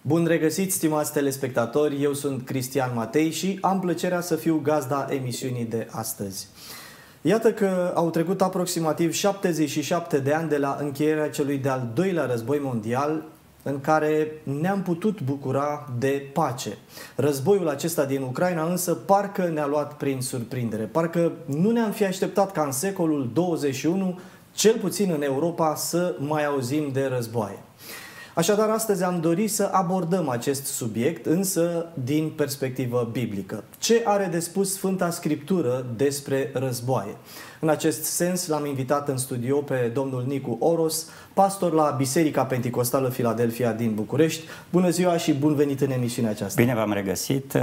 Bun regăsit, stimați telespectatori, eu sunt Cristian Matei și am plăcerea să fiu gazda emisiunii de astăzi. Iată că au trecut aproximativ 77 de ani de la încheierea celui de-al doilea război mondial, în care ne-am putut bucura de pace. Războiul acesta din Ucraina însă parcă ne-a luat prin surprindere. Parcă nu ne-am fi așteptat ca în secolul 21, cel puțin în Europa, să mai auzim de războaie. Așadar, astăzi am dorit să abordăm acest subiect, însă din perspectivă biblică. Ce are de spus Sfânta Scriptură despre războaie? În acest sens, l-am invitat în studio pe domnul Nicu Oros, pastor la Biserica Penticostală Filadelfia din București. Bună ziua și bun venit în emisiunea aceasta! Bine v-am regăsit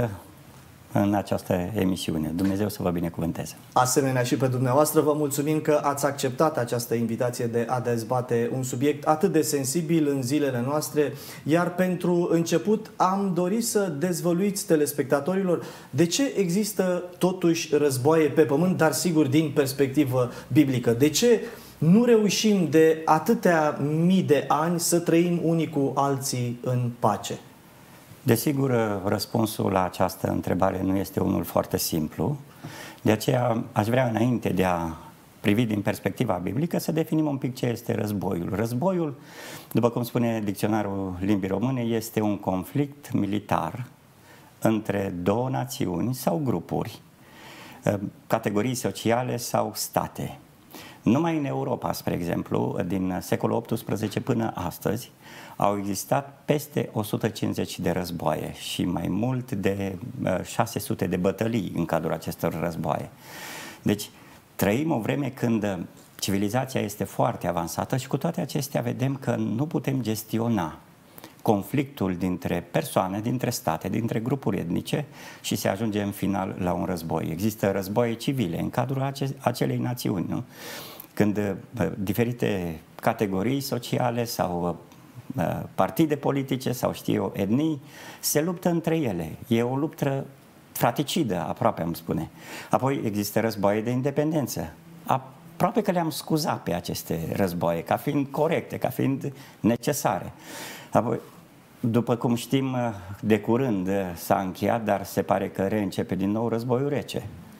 în această emisiune. Dumnezeu să vă binecuvânteze. Asemenea și pe dumneavoastră, vă mulțumim că ați acceptat această invitație de a dezbate un subiect atât de sensibil în zilele noastre, iar pentru început am dorit să dezvăluiți telespectatorilor de ce există totuși războaie pe pământ, dar sigur din perspectivă biblică. De ce nu reușim de atâtea mii de ani să trăim unii cu alții în pace? Desigur, răspunsul la această întrebare nu este unul foarte simplu. De aceea aș vrea, înainte de a privi din perspectiva biblică, să definim un pic ce este războiul. Războiul, după cum spune dicționarul limbii române, este un conflict militar între două națiuni sau grupuri, categorii sociale sau state. Numai în Europa, spre exemplu, din secolul XVIII până astăzi, au existat peste 150 de războaie și mai mult de 600 de bătălii în cadrul acestor războaie. Deci, trăim o vreme când civilizația este foarte avansată și cu toate acestea vedem că nu putem gestiona conflictul dintre persoane, dintre state, dintre grupuri etnice și se ajunge în final la un război. Există războaie civile în cadrul acelei națiuni, nu? Când diferite categorii sociale sau partide politice sau știu eu, etnii se luptă între ele. E o luptă fratricidă, aproape am spune. Apoi există războaie de independență. Aproape că le-am scuzat pe aceste războaie ca fiind corecte, ca fiind necesare. Apoi, după cum știm, de curând s-a încheiat, dar se pare că reîncepe din nou războiul rece.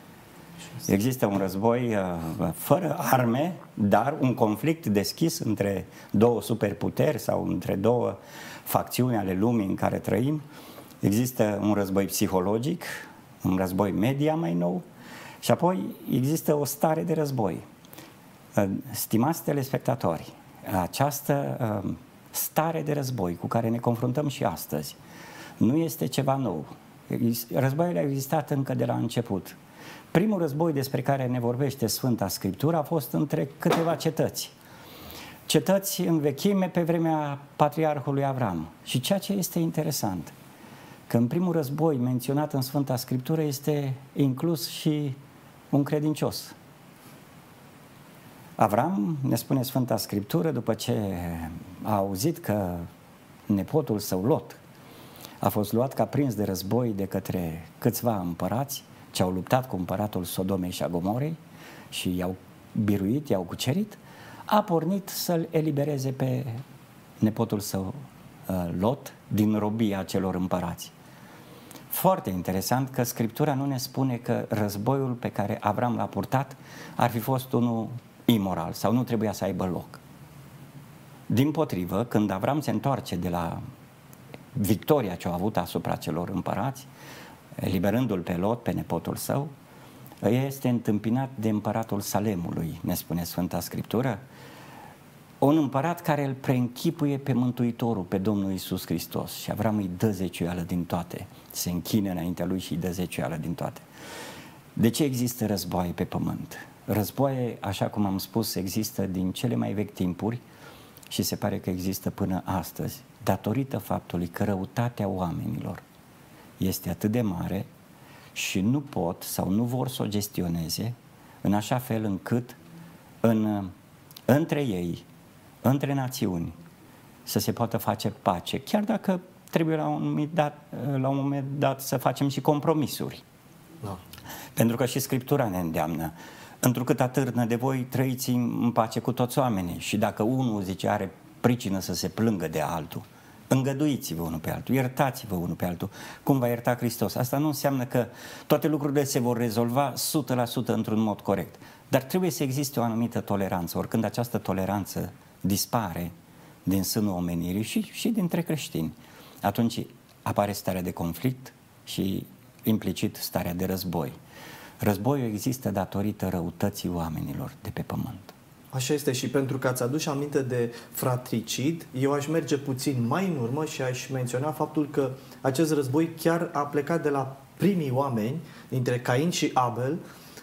Există un război fără arme, dar un conflict deschis între două superputeri sau între două facțiuni ale lumii în care trăim. Există un război psihologic, un război media mai nou și apoi există o stare de război. Stimați telespectatori, această stare de război cu care ne confruntăm și astăzi nu este ceva nou. Războiile au existat încă de la început. Primul război despre care ne vorbește Sfânta Scriptură a fost între câteva cetăți. Cetăți în vechime pe vremea patriarhului Avram. Și ceea ce este interesant, că în primul război menționat în Sfânta Scriptură este inclus și un credincios. Avram, ne spune Sfânta Scriptură, după ce a auzit că nepotul său Lot a fost luat ca prins de război de către câțiva împărați, ce au luptat cu împăratul Sodomei și a Gomorei și i-au biruit, i-au cucerit, a pornit să-l elibereze pe nepotul său Lot din robia celor împărați. Foarte interesant că Scriptura nu ne spune că războiul pe care Avram l-a purtat ar fi fost unul imoral sau nu trebuia să aibă loc. Dimpotrivă, când Avram se întoarce de la victoria ce a avut asupra celor împărați, eliberându-l pe Lot, pe nepotul său, este întâmpinat de împăratul Salemului, ne spune Sfânta Scriptură, un împărat care îl preînchipuie pe Mântuitorul, pe Domnul Iisus Hristos, și Avram îi dă zeciuială din toate, se închine înaintea lui și îi dă zeciuială din toate. De ce există războaie pe pământ? Războaie, așa cum am spus, există din cele mai vechi timpuri și se pare că există până astăzi, datorită faptului că răutatea oamenilor este atât de mare și nu pot sau nu vor să o gestioneze în așa fel încât între ei, între națiuni, să se poată face pace, chiar dacă trebuie la un moment dat să facem și compromisuri. Da. Pentru că și Scriptura ne îndeamnă: întrucât atârnă de voi, trăiți în pace cu toți oamenii. Și dacă unul, zice, are pricină să se plângă de altul, Îngăduiți-vă unul pe altul, iertați-vă unul pe altul, cum va ierta Hristos. Asta nu înseamnă că toate lucrurile se vor rezolva 100% într-un mod corect, dar trebuie să existe o anumită toleranță. Oricând această toleranță dispare din sânul omenirii și dintre creștini, atunci apare starea de conflict și implicit starea de război. Războiul există datorită răutății oamenilor de pe pământ. Așa este, și pentru că ați adus aminte de fratricid, eu aș merge puțin mai în urmă și aș menționa faptul că acest război chiar a plecat de la primii oameni, dintre Cain și Abel,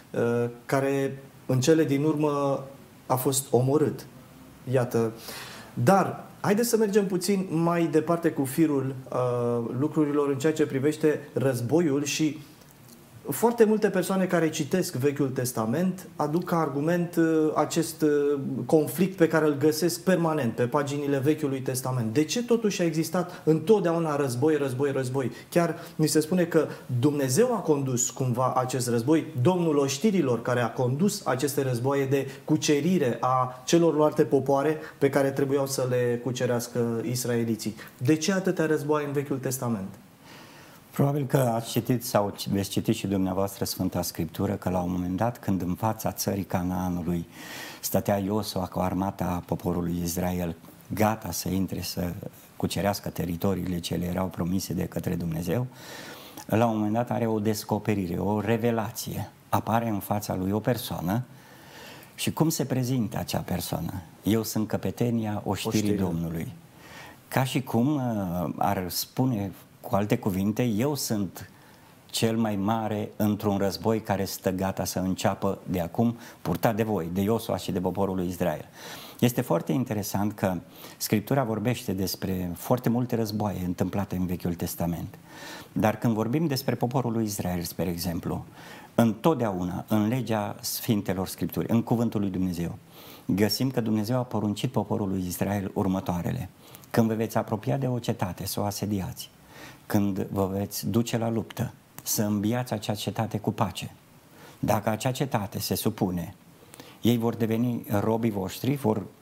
care în cele din urmă a fost omorât. Iată. Dar haideți să mergem puțin mai departe cu firul lucrurilor în ceea ce privește războiul și foarte multe persoane care citesc Vechiul Testament aduc ca argument acest conflict pe care îl găsesc permanent pe paginile Vechiului Testament. De ce totuși a existat întotdeauna război, război, război? Chiar ni se spune că Dumnezeu a condus cumva acest război, Domnul oștirilor care a condus aceste războaie de cucerire a celorlalte popoare pe care trebuiau să le cucerească israeliții. De ce atâtea războaie în Vechiul Testament? Probabil că ați citit sau veți citi și dumneavoastră Sfânta Scriptură că la un moment dat, când în fața țării Canaanului stătea Iosua cu armata poporului Israel gata să intre să cucerească teritoriile ce le erau promise de către Dumnezeu, la un moment dat are o descoperire, o revelație. Apare în fața lui o persoană și cum se prezintă acea persoană? Eu sunt căpetenia oștirii Domnului. Ca și cum ar spune, cu alte cuvinte, eu sunt cel mai mare într-un război care stă gata să înceapă de acum, purtat de voi, de Iosua și de poporul lui Israel. Este foarte interesant că Scriptura vorbește despre foarte multe războaie întâmplate în Vechiul Testament. Dar când vorbim despre poporul lui Israel, spre exemplu, întotdeauna în legea Sfintelor Scripturi, în cuvântul lui Dumnezeu, găsim că Dumnezeu a poruncit poporului Israel următoarele: când vă veți apropia de o cetate, să o asediați, când vă veți duce la luptă, să înbiați acea cetate cu pace. Dacă acea cetate se supune, ei vor deveni robii voștri,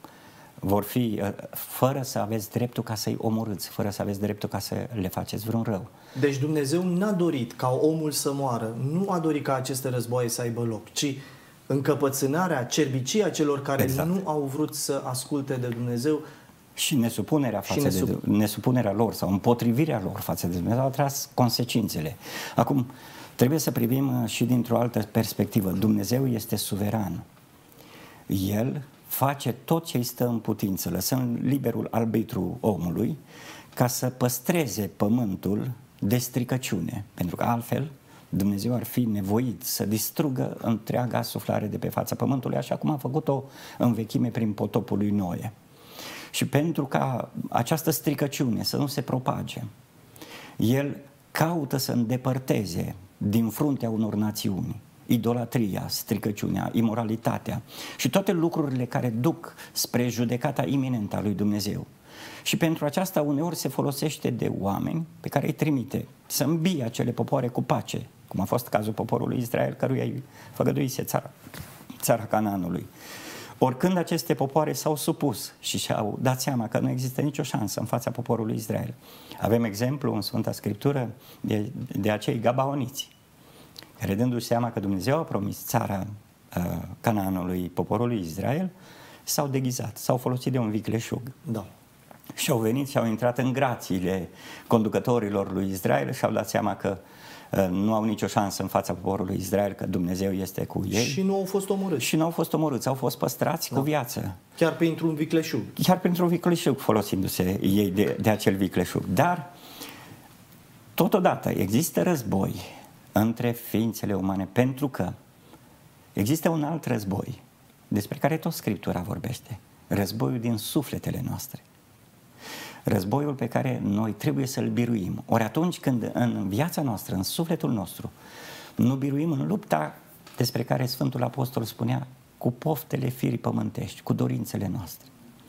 vor fi fără să aveți dreptul ca să-i omorâți, fără să aveți dreptul ca să le faceți vreun rău. Deci Dumnezeu n-a dorit ca omul să moară, nu a dorit ca aceste războaie să aibă loc, ci încăpățânarea, cerbicia celor care nu au vrut să asculte de Dumnezeu și nesupunerea lor sau împotrivirea lor față de Dumnezeu a tras consecințele. Acum, trebuie să privim și dintr-o altă perspectivă. Dumnezeu este suveran. El face tot ce îi stă în putință, lăsând liberul arbitru omului ca să păstreze pământul de stricăciune, pentru că altfel Dumnezeu ar fi nevoit să distrugă întreaga suflare de pe fața pământului, așa cum a făcut-o în vechime prin potopul lui Noe. Și pentru ca această stricăciune să nu se propage, el caută să îndepărteze din fruntea unor națiuni idolatria, stricăciunea, imoralitatea și toate lucrurile care duc spre judecata iminentă a lui Dumnezeu. Și pentru aceasta uneori se folosește de oameni pe care îi trimite să îmbie acele popoare cu pace, cum a fost cazul poporului Israel, căruia îi făgăduise țara Canaanului. Oricând aceste popoare s-au supus și și-au dat seama că nu există nicio șansă în fața poporului Israel. Avem exemplu în Sfânta Scriptură de acei gabaoniți, care, dându-și seama că Dumnezeu a promis țara Canaanului poporului Israel, s-au deghizat, s-au folosit de un vicleșug. Da. Și au venit și au intrat în grațiile conducătorilor lui Israel și au dat seama că nu au nicio șansă în fața poporului Israel, că Dumnezeu este cu ei. Și nu au fost omorâți. Și nu au fost omorâți, au fost păstrați cu viață. Chiar printr-un vicleșug. Chiar printr-un vicleșug, folosindu-se ei de acel vicleșug. Dar, totodată, există război între ființele umane, pentru că există un alt război despre care tot Scriptura vorbește. Războiul din sufletele noastre. Războiul pe care noi trebuie să-l biruim. Ori atunci când în viața noastră, în sufletul nostru, nu biruim în lupta despre care Sfântul Apostol spunea, cu poftele firii pământești, cu dorințele noastre,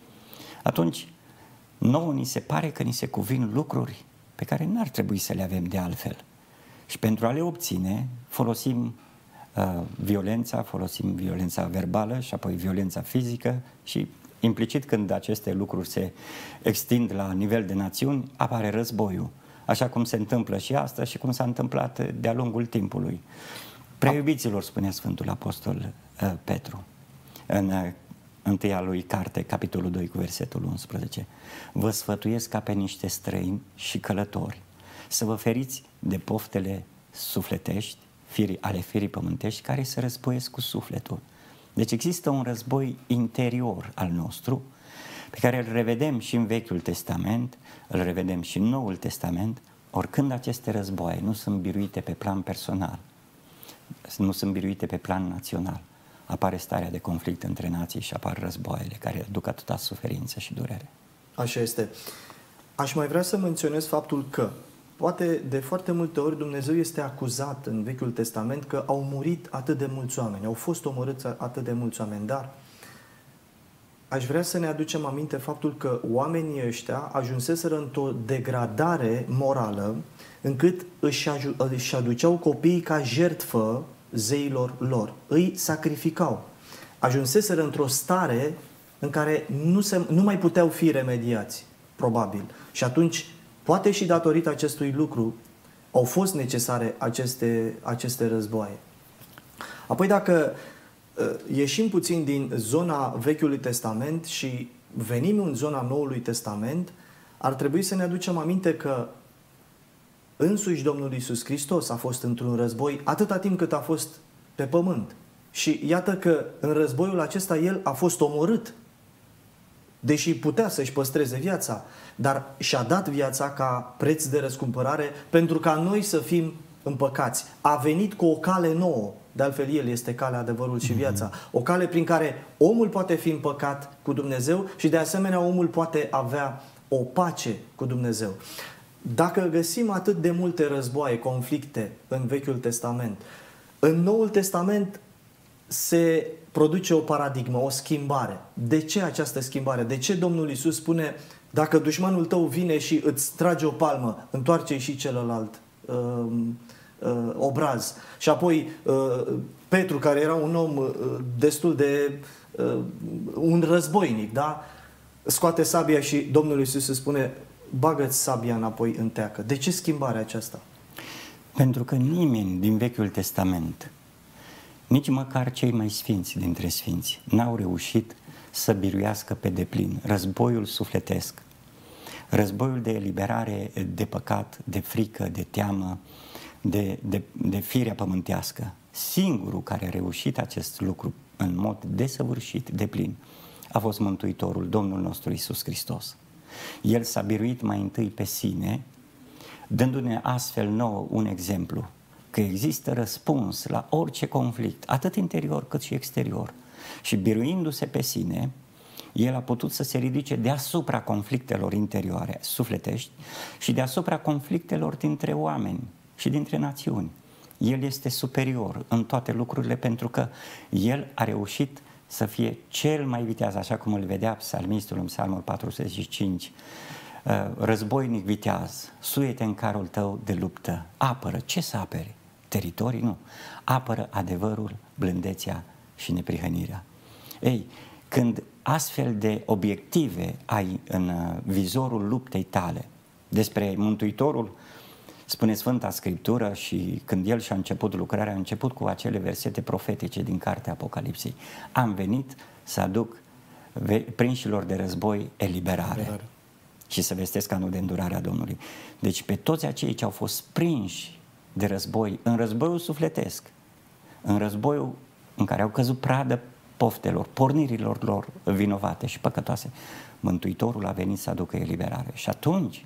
atunci nouă ni se pare că ni se cuvin lucruri pe care n-ar trebui să le avem de altfel. Și pentru a le obține folosim violența verbală și apoi violența fizică și Implicit, când aceste lucruri se extind la nivel de națiuni, apare războiul, așa cum se întâmplă și astăzi și cum s-a întâmplat de-a lungul timpului. Preiubiților, spunea Sfântul Apostol Petru în întâia lui carte, capitolul 2 cu versetul 11, vă sfătuiesc ca pe niște străini și călători să vă feriți de poftele sufletești, ale firii pământești, care se războiesc cu sufletul. Deci există un război interior al nostru, pe care îl revedem și în Vechiul Testament, îl revedem și în Noul Testament, oricând aceste războaie nu sunt biruite pe plan personal, nu sunt biruite pe plan național, apare starea de conflict între nații și apar războaiele care duc atâta suferință și durere. Așa este. Aș mai vrea să menționez faptul că poate de foarte multe ori Dumnezeu este acuzat în Vechiul Testament că au murit atât de mulți oameni, au fost omorâți atât de mulți oameni, dar aș vrea să ne aducem aminte faptul că oamenii ăștia ajunseseră într-o degradare morală încât își aduceau copiii ca jertfă zeilor lor. Îi sacrificau. Ajunseseră într-o stare în care nu mai puteau fi remediați, probabil. Și atunci, poate și datorită acestui lucru, au fost necesare aceste războaie. Apoi, dacă ieșim puțin din zona Vechiului Testament și venim în zona Noului Testament, ar trebui să ne aducem aminte că însuși Domnul Iisus Hristos a fost într-un război atâta timp cât a fost pe pământ. Și iată că în războiul acesta El a fost omorât, deși putea să-și păstreze viața, dar și-a dat viața ca preț de răscumpărare pentru ca noi să fim împăcați. A venit cu o cale nouă, de altfel El este calea, adevărul și viața. O cale prin care omul poate fi împăcat cu Dumnezeu și de asemenea omul poate avea o pace cu Dumnezeu. Dacă găsim atât de multe războaie, conflicte în Vechiul Testament, în Noul Testament se produce o paradigmă, o schimbare. De ce această schimbare? De ce Domnul Iisus spune, dacă dușmanul tău vine și îți trage o palmă, întoarce-i și celălalt obraz? Și apoi Petru, care era un om destul de un războinic, da? Scoate sabia și Domnul Iisus îi spune, bagă-ți sabia înapoi în teacă. De ce schimbarea aceasta? Pentru că nimeni din Vechiul Testament, nici măcar cei mai sfinți dintre sfinți, n-au reușit să biruiască pe deplin războiul sufletesc, războiul de eliberare de păcat, de frică, de teamă, de firea pământească. Singurul care a reușit acest lucru în mod desăvârșit, deplin, a fost Mântuitorul, Domnul nostru Iisus Hristos. El s-a biruit mai întâi pe sine, dându-ne astfel nouă un exemplu, că există răspuns la orice conflict, atât interior cât și exterior. Și biruindu-se pe sine, El a putut să se ridice deasupra conflictelor interioare, sufletești, și deasupra conflictelor dintre oameni și dintre națiuni. El este superior în toate lucrurile pentru că El a reușit să fie cel mai viteaz, așa cum îl vedea psalmistul în Psalmul 45, războinic viteaz, suie-te în carul tău de luptă, apără. Ce să apere? Teritorii? Nu. Apără adevărul, blândețea și neprihănirea. Ei, când astfel de obiective ai în vizorul luptei tale, despre Mântuitorul spune Sfânta Scriptură, și când El și-a început lucrarea, a început cu acele versete profetice din cartea Apocalipsei. Am venit să aduc prinșilor de război eliberare și să vestesc anul de îndurare a Domnului. Deci pe toți acei ce au fost prinși de război, în războiul sufletesc, în războiul în care au căzut pradă poftelor, pornirilor lor vinovate și păcătoase, Mântuitorul a venit să aducă eliberare. Și atunci,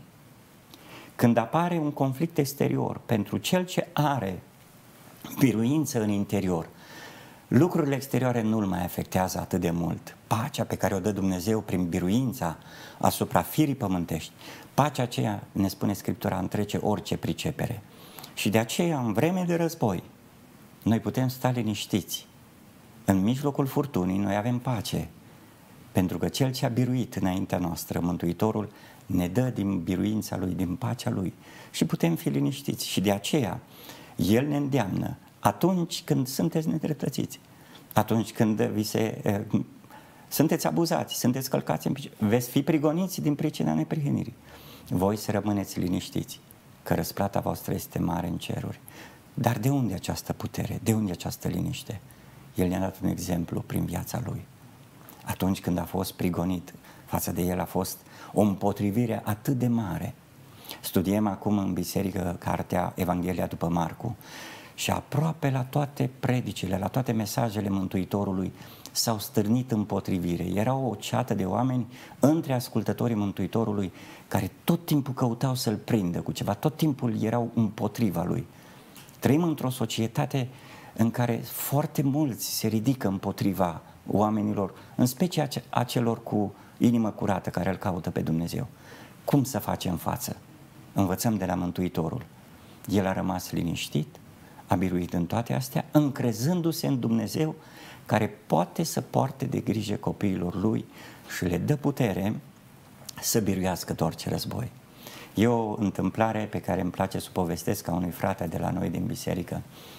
când apare un conflict exterior, pentru cel ce are biruință în interior, lucrurile exterioare nu-l mai afectează atât de mult. Pacea pe care o dă Dumnezeu prin biruința asupra firii pământești, pacea aceea, ne spune Scriptura, întrece orice pricepere. Și de aceea, în vreme de război, noi putem sta liniștiți. În mijlocul furtunii noi avem pace, pentru că Cel ce a biruit înaintea noastră, Mântuitorul, ne dă din biruința Lui, din pacea Lui și putem fi liniștiți. Și de aceea El ne îndeamnă, atunci când sunteți nedreptățiți, atunci când vi se sunteți abuzați, sunteți călcați în picioare, veți fi prigoniți din pricina neprihănirii. Voi să rămâneți liniștiți, că răsplata voastră este mare în ceruri. Dar de unde această putere? De unde această liniște? El ne-a dat un exemplu prin viața lui. Atunci când a fost prigonit, față de el a fost o împotrivire atât de mare. Studiem acum în biserică cartea Evanghelia după Marcu și aproape la toate predicile, la toate mesajele Mântuitorului s-au stârnit împotrivire. Era o ceată de oameni între ascultătorii Mântuitorului care tot timpul căutau să-l prindă cu ceva, tot timpul erau împotriva lui. Trăim într-o societate în care foarte mulți se ridică împotriva oamenilor, în special a celor cu inimă curată care îl caută pe Dumnezeu. Cum să facem față? Învățăm de la Mântuitorul. El a rămas liniștit, a biruit în toate astea, încrezându-se în Dumnezeu care poate să poarte de grijă copiilor lui și le dă putere să biruiască orice război. E o întâmplare pe care îmi place să o povestesc a unui frate de la noi din biserică.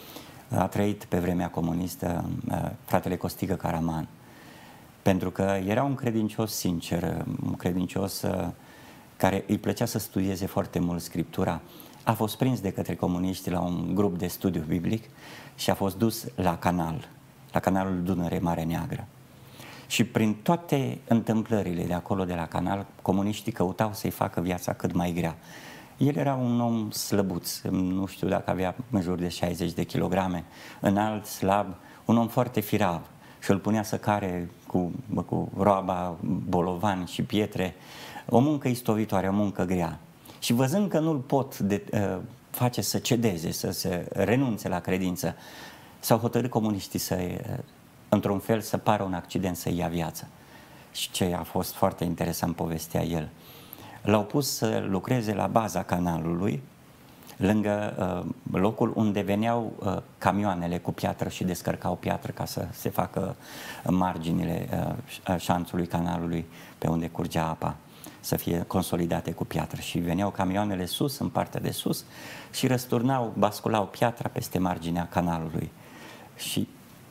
A trăit pe vremea comunistă, fratele Costică Caraman, pentru că era un credincios sincer, un credincios care îi plăcea să studieze foarte mult Scriptura. A fost prins de către comuniști la un grup de studiu biblic și a fost dus la canalul Dunăre Mare Neagră. Și prin toate întâmplările de acolo, de la canal, comuniștii căutau să-i facă viața cât mai grea. El era un om slăbuț, nu știu dacă avea în jur de 60 de kilograme, înalt, slab, un om foarte firav și îl punea să care cu roaba, bolovani și pietre, o muncă istovitoare, o muncă grea. Și văzând că nu-l pot face să cedeze, să se renunțe la credință, s-au hotărât comuniștii într-un fel să pară un accident să ia viața. Și ce a fost foarte interesant povestea el. L-au pus să lucreze la baza canalului, lângă locul unde veneau camioanele cu piatră și descărcau piatră ca să se facă marginile șanțului canalului pe unde curgea apa, să fie consolidate cu piatră. Și veneau camioanele sus, în partea de sus, și răsturnau, basculau piatra peste marginea canalului. Și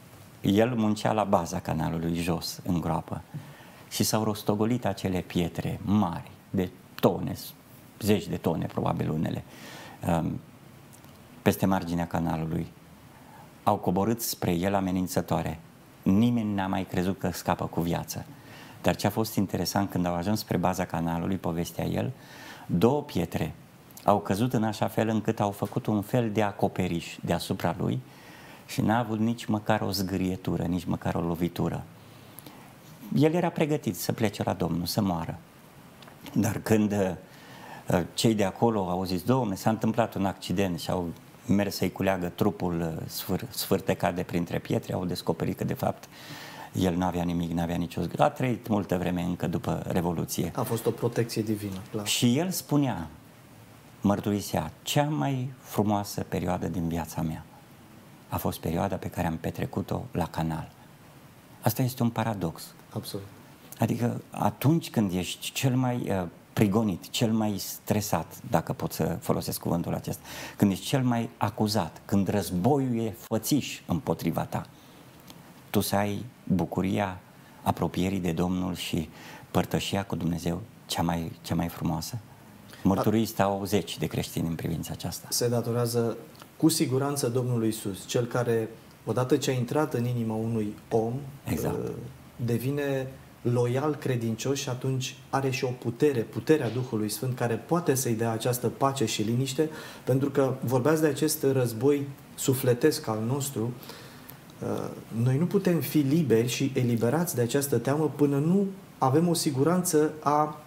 el muncea la baza canalului, jos, în groapă. Și s-au rostogolit acele pietre mari, de tone, zeci de tone, probabil unele, peste marginea canalului. Au coborât spre el amenințătoare. Nimeni n-a mai crezut că scapă cu viață. Dar ce a fost interesant, când au ajuns spre baza canalului, povestea el, două pietre au căzut în așa fel încât au făcut un fel de acoperiș deasupra lui și n-a avut nici măcar o zgârietură, nici măcar o lovitură. El era pregătit să plece la Domnul, să moară. Dar când cei de acolo au zis, Doamne, s-a întâmplat un accident și au mers să-i culeagă trupul sfârtecat de printre pietre, au descoperit că de fapt el nu avea nimic, nu avea nicio zgârie. A trăit multă vreme încă după Revoluție. A fost o protecție divină, clar. Și el spunea, mărturisea, cea mai frumoasă perioadă din viața mea a fost perioada pe care am petrecut-o la canal. Asta este un paradox. Absolut. Adică atunci când ești cel mai prigonit, cel mai stresat, dacă pot să folosesc cuvântul acesta, când ești cel mai acuzat, când războiul e fățiș împotriva ta, tu să ai bucuria apropierii de Domnul și părtășia cu Dumnezeu cea mai frumoasă. Mărturii stau zeci de creștini în privința aceasta. Se datorează cu siguranță Domnului Iisus, cel care, odată ce a intrat în inima unui om, exact, devine loial, credincios și atunci are și o puterea Duhului Sfânt care poate să-i dea această pace și liniște, pentru că vorbeați de acest război sufletesc al nostru. Noi nu putem fi liberi și eliberați de această teamă până nu avem o siguranță a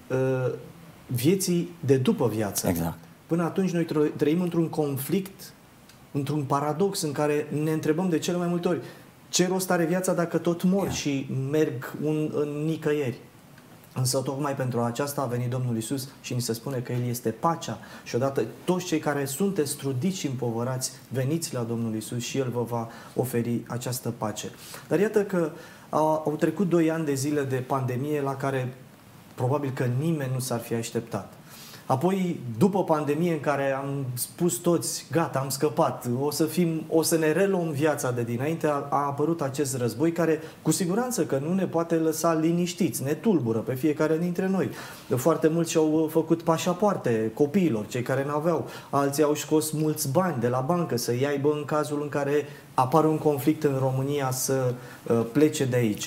vieții de după viață. Exact. Până atunci noi trăim într-un conflict, într-un paradox în care ne întrebăm de cele mai multe ori ce rost are viața dacă tot mor și merg în nicăieri. Însă tocmai pentru aceasta a venit Domnul Iisus și ni se spune că El este pacea și odată toți cei care sunteți trudiți și împovărați, veniți la Domnul Iisus și El vă va oferi această pace. Dar iată că au trecut 2 ani de zile de pandemie la care probabil că nimeni nu s-ar fi așteptat. Apoi, după pandemie în care am spus toți, gata, am scăpat, o să ne reluăm viața de dinainte, a apărut acest război care, cu siguranță că nu ne poate lăsa liniștiți, ne tulbură pe fiecare dintre noi. Foarte mulți și-au făcut pașapoarte copiilor, cei care n-aveau, alții au scos mulți bani de la bancă să-i aibă în cazul în care apare un conflict în România să plece de aici.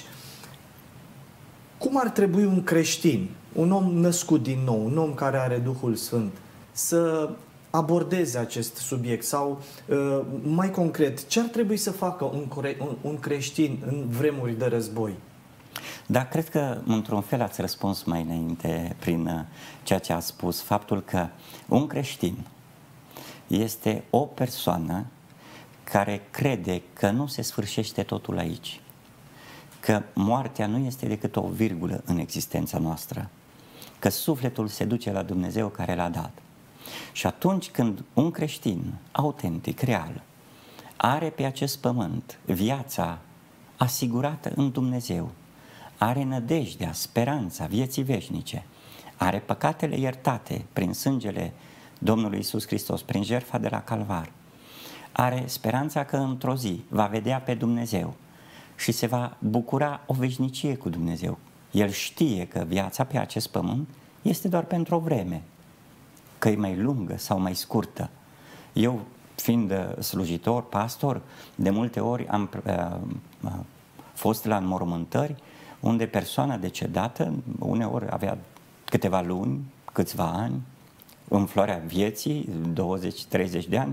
Cum ar trebui un creștin, un om născut din nou, un om care are Duhul Sfânt, să abordeze acest subiect? Sau, mai concret, ce ar trebui să facă un creștin în vremuri de război? Da, cred că într-un fel ați răspuns mai înainte prin ceea ce a spus, faptul că un creștin este o persoană care crede că nu se sfârșește totul aici, că moartea nu este decât o virgulă în existența noastră, că sufletul se duce la Dumnezeu care l-a dat. Și atunci când un creștin autentic, real, are pe acest pământ viața asigurată în Dumnezeu, are nădejdea, speranța vieții veșnice, are păcatele iertate prin sângele Domnului Iisus Hristos, prin jertfa de la Calvar, are speranța că într-o zi va vedea pe Dumnezeu și se va bucura o veșnicie cu Dumnezeu. El știe că viața pe acest pământ este doar pentru o vreme, că e mai lungă sau mai scurtă. Eu, fiind slujitor, pastor, de multe ori am fost la înmormântări unde persoana decedată uneori avea câteva luni, câțiva ani, în floarea vieții, 20-30 de ani,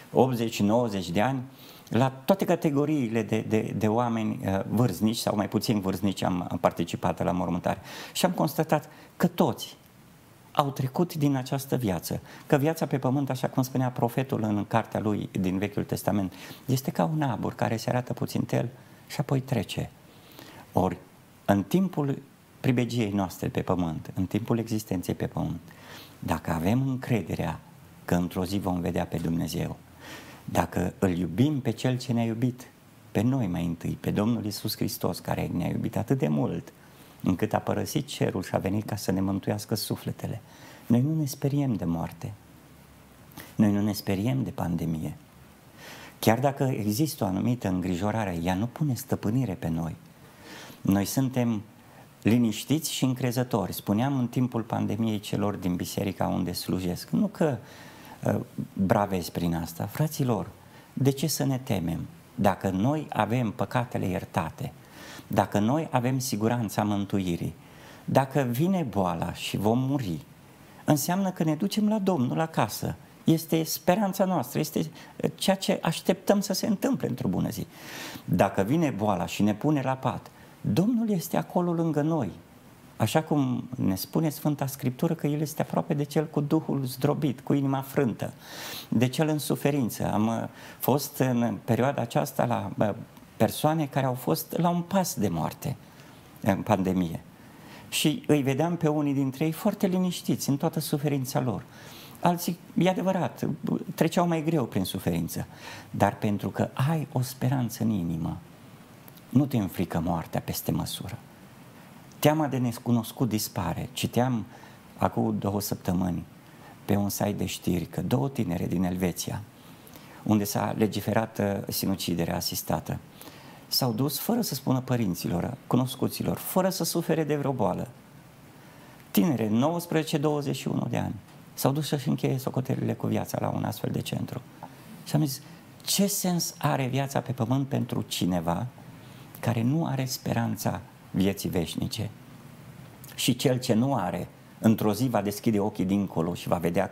80-90 de ani, la toate categoriile de oameni vârstnici sau mai puțin vârstnici am participat la mormântare și am constatat că toți au trecut din această viață, că viața pe pământ, așa cum spunea profetul în cartea lui din Vechiul Testament, este ca un abur care se arată puțin tel și apoi trece. Ori, în timpul pribegiei noastre pe pământ, în timpul existenței pe pământ, dacă avem încrederea că într-o zi vom vedea pe Dumnezeu, dacă îl iubim pe Cel ce ne-a iubit, pe noi mai întâi, pe Domnul Iisus Hristos, care ne-a iubit atât de mult, încât a părăsit cerul și a venit ca să ne mântuiască sufletele, noi nu ne speriem de moarte, noi nu ne speriem de pandemie. Chiar dacă există o anumită îngrijorare, ea nu pune stăpânire pe noi. Noi suntem liniștiți și încrezători. Spuneam în timpul pandemiei celor din biserica unde slujesc, nu că bravezi prin asta, fraților, de ce să ne temem? Dacă noi avem păcatele iertate, dacă noi avem siguranța mântuirii, dacă vine boala și vom muri, înseamnă că ne ducem la Domnul acasă. Este speranța noastră, este ceea ce așteptăm să se întâmple într-o bună zi. Dacă vine boala și ne pune la pat, Domnul este acolo lângă noi. Așa cum ne spune Sfânta Scriptură că El este aproape de cel cu Duhul zdrobit, cu inima frântă, de cel în suferință. Am fost în perioada aceasta la persoane care au fost la un pas de moarte în pandemie. Și îi vedeam pe unii dintre ei foarte liniștiți în toată suferința lor. Alții, e adevărat, treceau mai greu prin suferință. Dar pentru că ai o speranță în inimă, nu te înfrică moartea peste măsură. Teama de nescunoscut dispare. Citeam acum 2 săptămâni pe un site de știri că 2 tinere din Elveția, unde s-a legiferat sinuciderea asistată, s-au dus fără să spună părinților, cunoscuților, fără să sufere de vreo boală. Tinere, 19-21 de ani, s-au dus să-și încheie socotelile cu viața la un astfel de centru. Și am zis, ce sens are viața pe pământ pentru cineva care nu are speranța vieții veșnice? Și cel ce nu are, într-o zi va deschide ochii dincolo și va vedea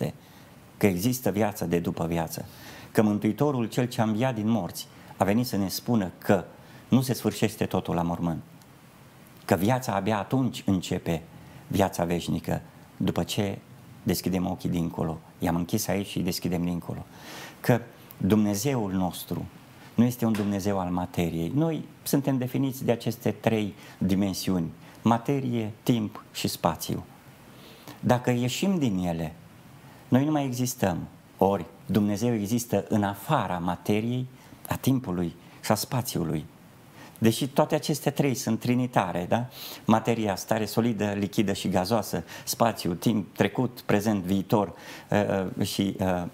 că există viață de după viață, că Mântuitorul, Cel ce a înviat din morți, a venit să ne spună că nu se sfârșește totul la mormânt, că viața abia atunci începe, viața veșnică, după ce deschidem ochii dincolo. I-am închis aici și îi deschidem dincolo. Că Dumnezeul nostru nu este un Dumnezeu al materiei. Noi suntem definiți de aceste 3 dimensiuni: materie, timp și spațiu. Dacă ieșim din ele, noi nu mai existăm. Ori Dumnezeu există în afara materiei, a timpului și a spațiului. Deși toate aceste trei sunt trinitare, da? Materia, stare solidă, lichidă și gazoasă, spațiu, timp, trecut, prezent, viitor și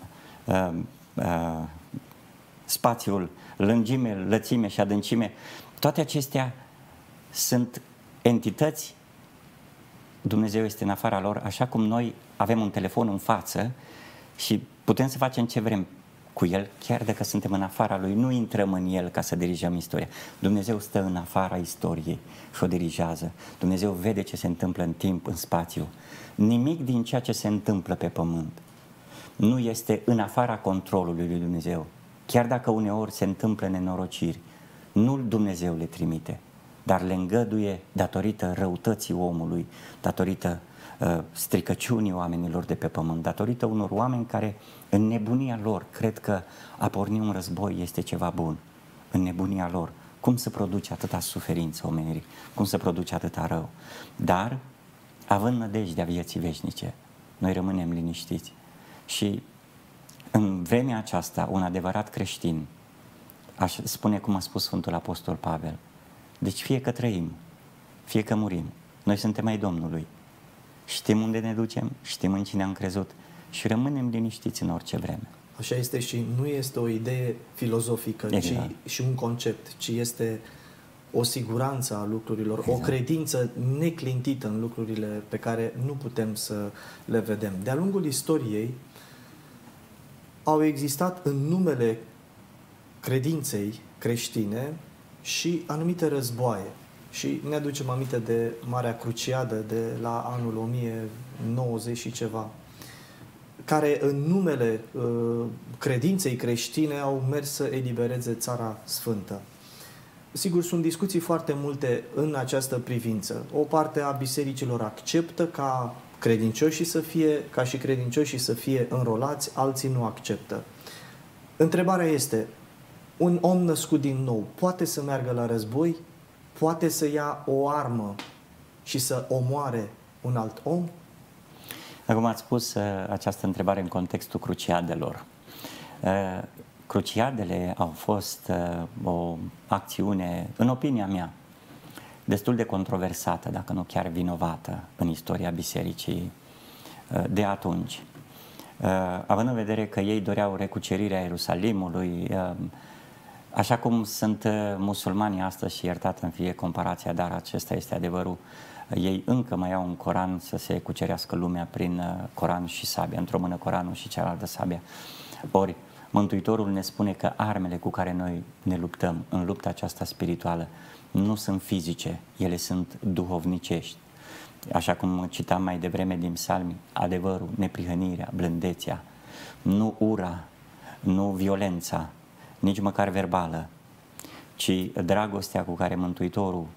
spațiul, lungime, lățime și adâncime, toate acestea sunt entități. Dumnezeu este în afara lor, așa cum noi avem un telefon în față și putem să facem ce vrem cu el, chiar dacă suntem în afara lui, nu intrăm în el ca să dirijăm istoria. Dumnezeu stă în afara istoriei și o dirigează. Dumnezeu vede ce se întâmplă în timp, în spațiu. Nimic din ceea ce se întâmplă pe pământ nu este în afara controlului lui Dumnezeu. Chiar dacă uneori se întâmplă nenorociri, nu Dumnezeu le trimite, dar le îngăduie datorită răutății omului, datorită stricăciunii oamenilor de pe pământ, datorită unor oameni care în nebunia lor cred că a porni un război este ceva bun. În nebunia lor. Cum să produce atâta suferință omenirii? Cum să produce atâta rău? Dar, având nădejdea vieții veșnice, noi rămânem liniștiți. Și în vremea aceasta, un adevărat creștin, aș spune cum a spus Sfântul Apostol Pavel, deci fie că trăim, fie că murim, noi suntem ai Domnului. Știm unde ne ducem, știm în cine am crezut și rămânem liniștiți în orice vreme. Așa este și nu este o idee filozofică, exact. ci și un concept, ci este o siguranță a lucrurilor, exact. O credință neclintită în lucrurile pe care nu putem să le vedem. De-a lungul istoriei au existat în numele credinței creștine și anumite războaie. Și ne aducem aminte de Marea Cruciadă de la anul 1090 și ceva, care în numele credinței creștine au mers să elibereze Țara Sfântă. Sigur, sunt discuții foarte multe în această privință. O parte a bisericilor acceptă ca și credincioșii să fie înrolați, alții nu acceptă. Întrebarea este, un om născut din nou poate să meargă la război? Poate să ia o armă și să omoare un alt om? Acum ați spus această întrebare în contextul cruciadelor. Cruciadele au fost o acțiune, în opinia mea, destul de controversată, dacă nu chiar vinovată, în istoria bisericii de atunci. Având în vedere că ei doreau recucerirea Ierusalimului, așa cum sunt musulmanii astăzi, și iertat-mi fie comparația, dar acesta este adevărul, ei încă mai au un Coran să se cucerească lumea prin Coran și sabia, într-o mână Coranul și cealaltă sabia. Ori Mântuitorul ne spune că armele cu care noi ne luptăm în lupta aceasta spirituală nu sunt fizice, ele sunt duhovnicești. Așa cum citam mai devreme din psalmi, adevărul, neprihănirea, blândețea, nu ura, nu violența, nici măcar verbală, ci dragostea cu care Mântuitorul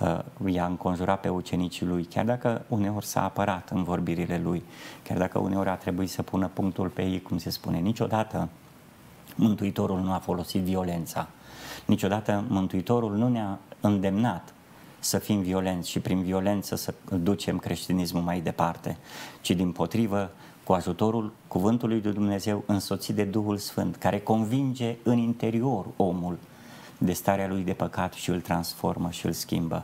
i-a înconjurat pe ucenicii lui, chiar dacă uneori s-a apărat în vorbirile lui, chiar dacă uneori a trebuit să pună punctul pe ei, cum se spune. Niciodată Mântuitorul nu a folosit violența. Niciodată Mântuitorul nu ne-a îndemnat să fim violenți și prin violență să ducem creștinismul mai departe, ci dimpotrivă, cu ajutorul cuvântului lui Dumnezeu însoțit de Duhul Sfânt, care convinge în interior omul de starea lui de păcat și îl transformă și îl schimbă.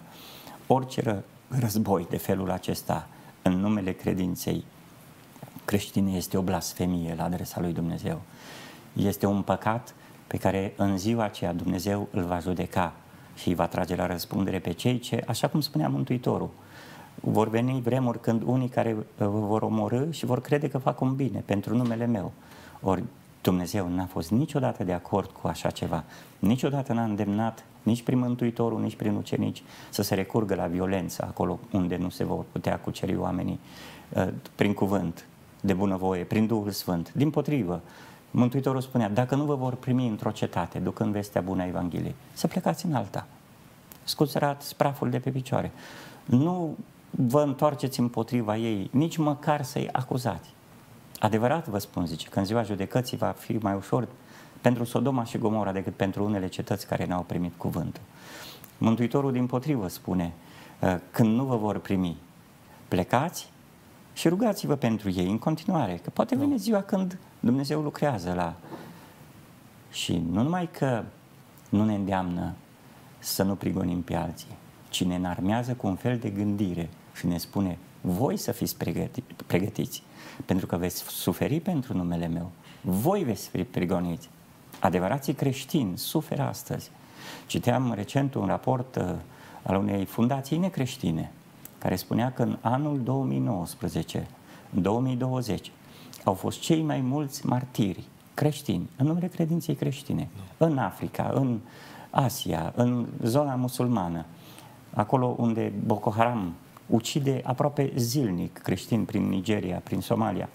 Orice război de felul acesta în numele credinței creștine este o blasfemie la adresa lui Dumnezeu. Este un păcat pe care în ziua aceea Dumnezeu îl va judeca și îi va trage la răspundere pe cei ce, așa cum spunea Mântuitorul, vor veni vremuri când unii care vă vor omorî și vor crede că fac un bine pentru numele meu. Ori Dumnezeu n-a fost niciodată de acord cu așa ceva. Niciodată n-a îndemnat nici prin Mântuitorul, nici prin ucenici să se recurgă la violență acolo unde nu se vor putea cuceri oamenii prin cuvânt, de bunăvoie, prin Duhul Sfânt. Dimpotrivă, Mântuitorul spunea, dacă nu vă vor primi într-o cetate, ducând vestea bună a Evangheliei, să plecați în alta. Scuțărați praful de pe picioare. Nu vă întoarceți împotriva ei, nici măcar să-i acuzați. Adevărat vă spun, zice, că în ziua judecății va fi mai ușor pentru Sodoma și Gomora decât pentru unele cetăți care n-au primit cuvântul. Mântuitorul dimpotrivă spune, când nu vă vor primi, plecați și rugați-vă pentru ei în continuare, că poate vine ziua când Dumnezeu lucrează la... Și nu numai că nu ne îndeamnă să nu prigonim pe alții. Cine ne armează cu un fel de gândire și ne spune, voi să fiți pregătiți, pentru că veți suferi pentru numele meu, voi veți fi prigoniți. Adevărații creștini suferă astăzi. Citeam recent un raport al unei fundații necreștine, care spunea că în anul 2019, în 2020, au fost cei mai mulți martiri creștini, în numele credinței creștine, în Africa, în Asia, în zona musulmană, acolo unde Boko Haram ucide aproape zilnic creștini prin Nigeria, prin Somalia.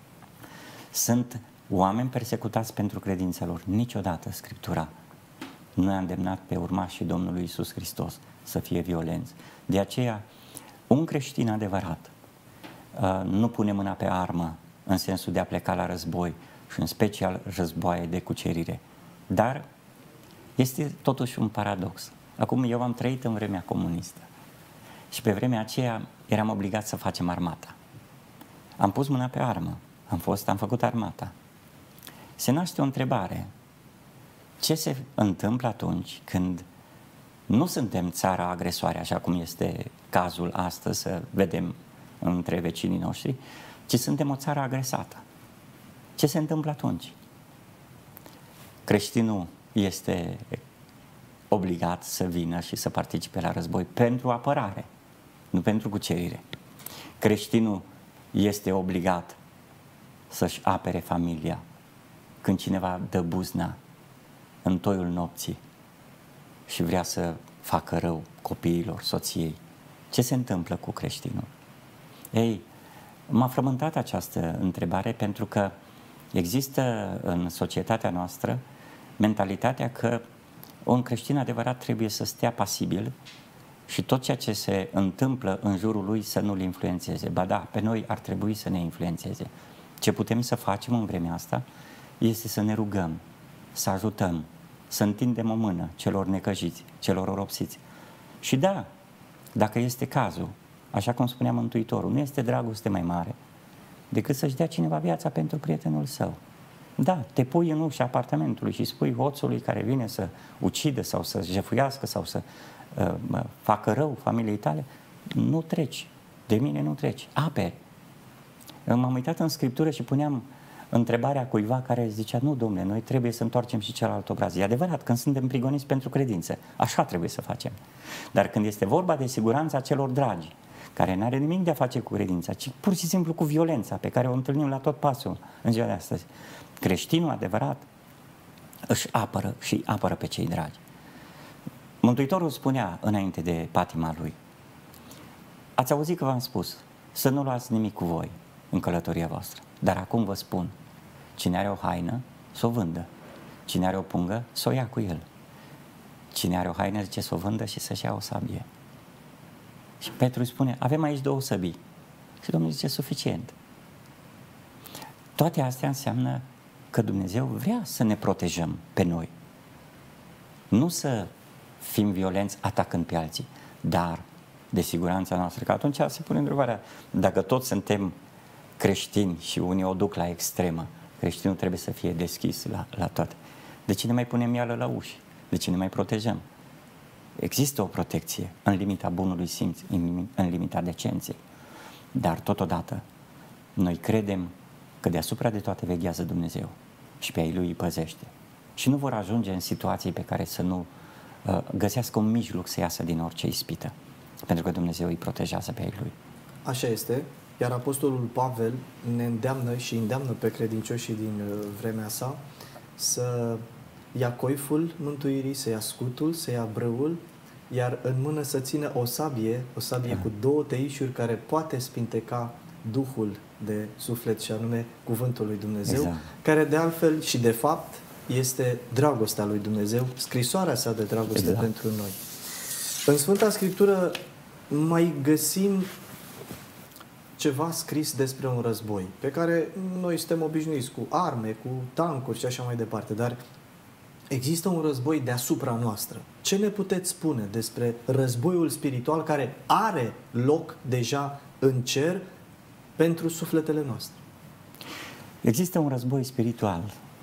Sunt oameni persecutați pentru credința lor. Niciodată Scriptura nu a îndemnat pe urmașii Domnului Iisus Hristos să fie violenți. De aceea, un creștin adevărat nu pune mâna pe armă în sensul de a pleca la război și în special războaie de cucerire. Dar este totuși un paradox. Acum eu am trăit în vremea comunistă și pe vremea aceea eram obligat să facem armata. Am pus mâna pe armă, am făcut armata. Se naște o întrebare. Ce se întâmplă atunci când nu suntem țara agresoare, așa cum este cazul astăzi, să vedem între vecinii noștri, ci suntem o țară agresată? Ce se întâmplă atunci? Creștinul este obligat să vină și să participe la război pentru apărare, nu pentru cucerire. Creștinul este obligat să-și apere familia când cineva dă buzna în toiul nopții și vrea să facă rău copiilor, soției. Ce se întâmplă cu creștinul? Ei, m-a frământat această întrebare pentru că există în societatea noastră mentalitatea că un creștin adevărat trebuie să stea pasibil și tot ceea ce se întâmplă în jurul lui să nu-l influențeze. Ba da, pe noi ar trebui să ne influențeze. Ce putem să facem în vremea asta este să ne rugăm, să ajutăm, să întindem o mână celor necăjiți, celor oropsiți. Și da, dacă este cazul, așa cum spunea Mântuitorul, nu este dragoste mai mare decât să-și dea cineva viața pentru prietenul său. Da, te pui în ușa apartamentului și spui hoțului care vine să ucidă sau să jefuiască sau să facă rău familiei tale, nu treci, de mine nu treci, aperi. M-am uitat în Scriptură și puneam întrebarea cuiva care zicea, nu, domnule, noi trebuie să întoarcem și celălalt obraz. E adevărat, când suntem prigoniți pentru credință, așa trebuie să facem. Dar când este vorba de siguranța celor dragi, care nu are nimic de a face cu credința, ci pur și simplu cu violența pe care o întâlnim la tot pasul în ziua de astăzi, creștinul adevărat își apără și apără pe cei dragi. Mântuitorul spunea înainte de patima lui, ați auzit că v-am spus să nu luați nimic cu voi în călătoria voastră, dar acum vă spun, cine are o haină, să o vândă, cine are o pungă, să o ia cu el, cine are o haină, zice, să o vândă și să-și ia o sabie. Și Petru îi spune, avem aici 2 săbii. Și Domnul zice, suficient. Toate astea înseamnă că Dumnezeu vrea să ne protejăm pe noi. Nu să fim violenți atacând pe alții, dar de siguranța noastră. Că atunci se pune întrebarea, dacă toți suntem creștini și unii o duc la extremă, creștinul trebuie să fie deschis la toate. De ce ne mai punem ială la uși? De ce ne mai protejăm? Există o protecție în limita bunului simț, în limita decenței. Dar totodată, noi credem că deasupra de toate veghează Dumnezeu și pe ai Lui îi păzește. Și nu vor ajunge în situații pe care să nu găsească un mijloc să iasă din orice ispită. Pentru că Dumnezeu îi protejează pe ai Lui. Așa este. Iar Apostolul Pavel ne îndeamnă și îndeamnă pe credincioșii din vremea sa să ia coiful mântuirii, să ia scutul, să ia brâul, iar în mână să țină o sabie cu 2 tăișuri care poate spinteca duhul de suflet și anume cuvântul lui Dumnezeu, exact. Care de altfel și de fapt este dragostea lui Dumnezeu, scrisoarea sa de dragoste exact. Pentru noi. În Sfânta Scriptură mai găsim ceva scris despre un război, pe care noi suntem obișnuiți cu arme, cu tancuri și așa mai departe, dar există un război deasupra noastră. Ce ne puteți spune despre războiul spiritual care are loc deja în cer pentru sufletele noastre? Există un război spiritual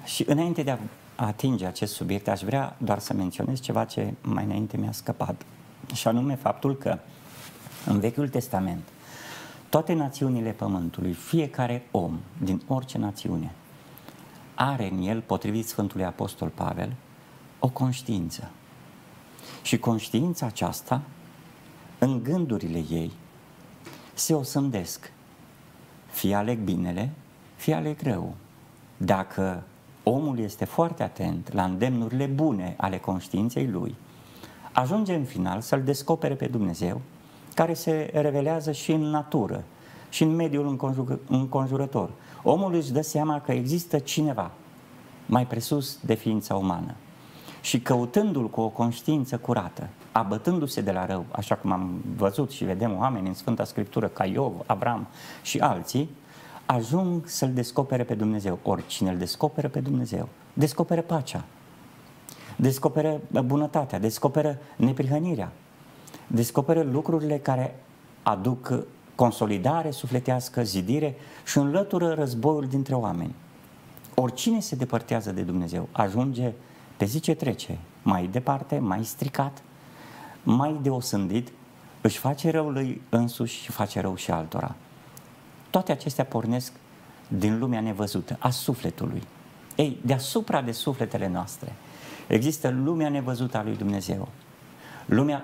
Și înainte de a atinge acest subiect, aș vrea doar să menționez ceva ce mai înainte mi-a scăpat, și anume faptul că în Vechiul Testament toate națiunile pământului, fiecare om din orice națiune are în el, potrivit Sfântului Apostol Pavel, o conștiință. Și conștiința aceasta, în gândurile ei, se osândesc. Fie aleg binele, fie aleg rău. Dacă omul este foarte atent la îndemnurile bune ale conștiinței lui, ajunge în final să-L descopere pe Dumnezeu, care se revelează și în natură, și în mediul înconjurător. Omul își dă seama că există cineva mai presus de ființa umană. Și căutându-L cu o conștiință curată, abătându-se de la rău, așa cum am văzut și vedem oameni în Sfânta Scriptură ca Iov, Avram și alții, ajung să-L descopere pe Dumnezeu. Oricine îl descoperă pe Dumnezeu, descoperă pacea, descoperă bunătatea, descoperă neprihănirea, descoperă lucrurile care aduc consolidare sufletească, zidire și înlătură războiul dintre oameni. Oricine se depărtează de Dumnezeu ajunge pe zi ce trece mai departe, mai stricat, mai deosândit, își face rău lui însuși și face rău și altora. Toate acestea pornesc din lumea nevăzută, a sufletului. Ei, deasupra de sufletele noastre există lumea nevăzută a lui Dumnezeu, lumea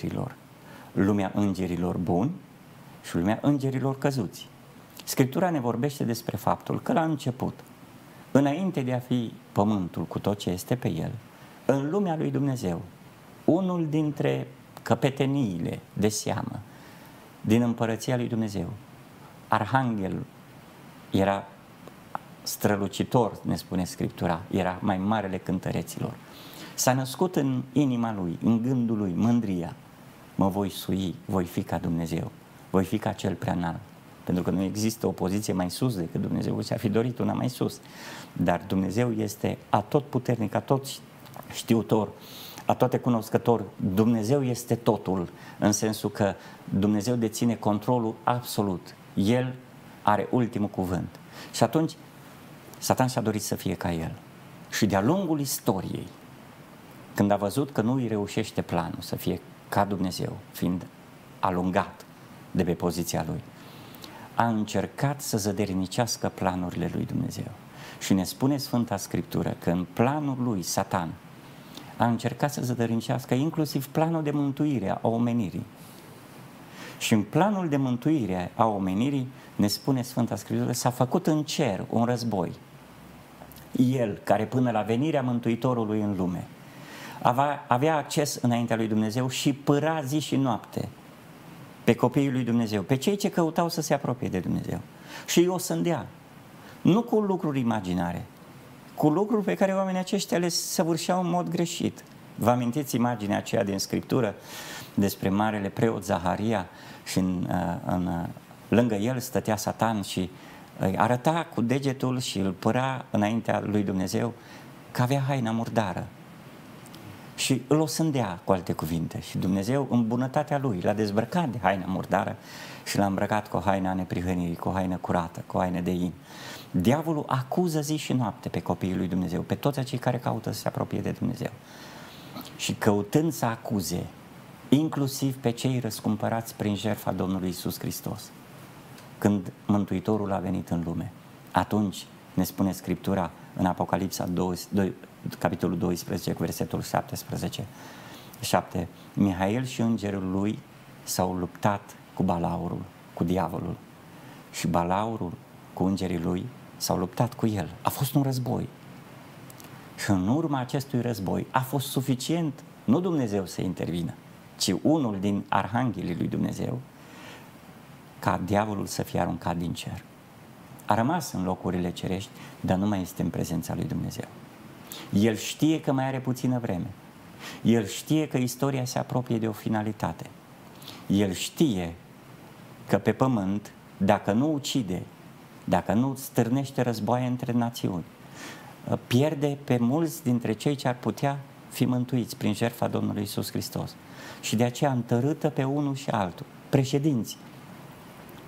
îngerilor buni și lumea îngerilor căzuți. Scriptura ne vorbește despre faptul că la început, înainte de a fi pământul cu tot ce este pe el, în lumea lui Dumnezeu, unul dintre căpeteniile de seamă din împărăția lui Dumnezeu, Arhanghelul, era strălucitor, ne spune Scriptura, era mai marele cântăreților. S-a născut în inima lui, în gândul lui, mândria. Mă voi sui, voi fi ca Dumnezeu, voi fi ca cel preanalt. Pentru că nu există o poziție mai sus decât Dumnezeu, și-ar fi dorit una mai sus. Dar Dumnezeu este atotputernic, atot știutor, atoate cunoscător. Dumnezeu este totul, în sensul că Dumnezeu deține controlul absolut. El are ultimul cuvânt. Și atunci Satan și-a dorit să fie ca el. Și de-a lungul istoriei, când a văzut că nu îi reușește planul să fie ca Dumnezeu, fiind alungat de pe poziția lui, a încercat să zădărnicească planurile lui Dumnezeu. Și ne spune Sfânta Scriptură că în planul lui, Satan a încercat să zădărnicească inclusiv planul de mântuire a omenirii. Și în planul de mântuire a omenirii, ne spune Sfânta Scriptură, s-a făcut în cer un război. El, care până la venirea Mântuitorului în lume, avea acces înaintea lui Dumnezeu și pâra zi și noapte pe copiii lui Dumnezeu, pe cei ce căutau să se apropie de Dumnezeu. Și îi osândea, nu cu lucruri imaginare, cu lucruri pe care oamenii aceștia le săvârșeau în mod greșit. Vă amintiți imaginea aceea din Scriptură despre marele preot Zaharia și lângă el stătea Satan și îi arăta cu degetul și îl părea înaintea lui Dumnezeu că avea haina murdară. Și îl osândea, cu alte cuvinte, și Dumnezeu în bunătatea lui l-a dezbrăcat de haina murdară și l-a îmbrăcat cu o haină a neprihănirii, cu o haină curată, cu o haină de in. Diavolul acuză zi și noapte pe copiii lui Dumnezeu, pe toți cei care caută să se apropie de Dumnezeu. Și căutând să acuze, inclusiv pe cei răscumpărați prin jertfa Domnului Iisus Hristos, când Mântuitorul a venit în lume, atunci ne spune Scriptura în Apocalipsa capitolul 12, cu versetul 7. Mihail și îngerul lui s-au luptat cu balaurul, cu diavolul, și balaurul cu îngerii lui s-au luptat cu el. A fost un război. Și în urma acestui război a fost suficient nu Dumnezeu să intervină, ci unul din arhanghelii lui Dumnezeu, ca diavolul să fie aruncat din cer. A rămas în locurile cerești, dar nu mai este în prezența lui Dumnezeu. El știe că mai are puțină vreme. El știe că istoria se apropie de o finalitate. El știe că pe pământ, dacă nu ucide, dacă nu stârnește războaie între națiuni, pierde pe mulți dintre cei ce ar putea fi mântuiți prin jertfa Domnului Iisus Hristos. Și de aceea întărâtă pe unul și altul, președinți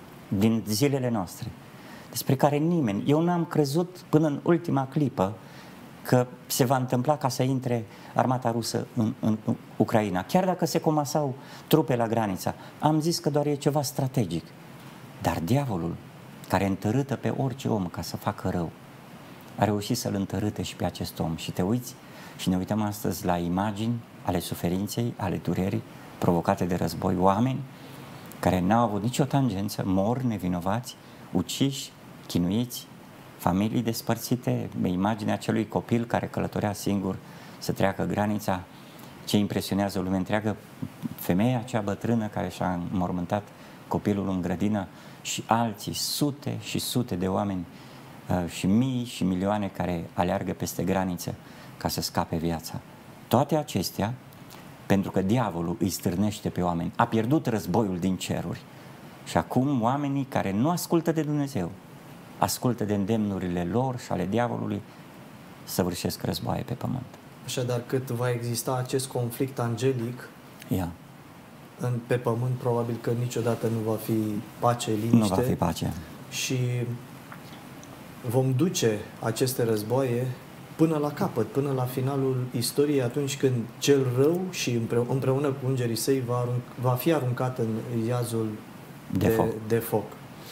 din zilele noastre, despre care nimeni, eu n-am crezut până în ultima clipă că se va întâmpla ca să intre armata rusă în Ucraina. Chiar dacă se comasau trupe la granița, am zis că doar e ceva strategic. Dar diavolul, care întărâtă pe orice om ca să facă rău, a reușit să-l întărâte și pe acest om. Și te uiți și ne uităm astăzi la imagini ale suferinței, ale durerii provocate de război, oameni care n-au avut nicio tangență, mor nevinovați, uciși, chinuiți, familii despărțite, imaginea acelui copil care călătorea singur să treacă granița, ce impresionează o lume întreagă, femeia acea bătrână care și-a înmormântat copilul în grădină și alții, sute și sute de oameni și mii și milioane care aleargă peste graniță ca să scape viața. Toate acestea, pentru că diavolul îi stârnește pe oameni, a pierdut războiul din ceruri. Și acum oamenii care nu ascultă de Dumnezeu, ascultă de îndemnurile lor și ale diavolului, săvârșesc războaie pe pământ. Așadar, cât va exista acest conflict angelic, pe pământ, probabil că niciodată nu va fi pace, liniște. Nu va fi pace. Și vom duce aceste războaie până la capăt, până la finalul istoriei, atunci când cel rău și împreună cu îngerii săi va fi aruncat în iazul de foc.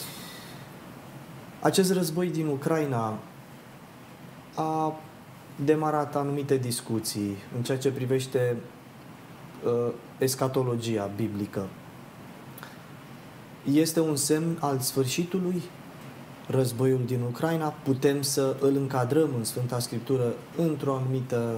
Acest război din Ucraina a demarat anumite discuții în ceea ce privește escatologia biblică. Este un semn al sfârșitului războiul din Ucraina? Putem să îl încadrăm în Sfânta Scriptură într-o anumită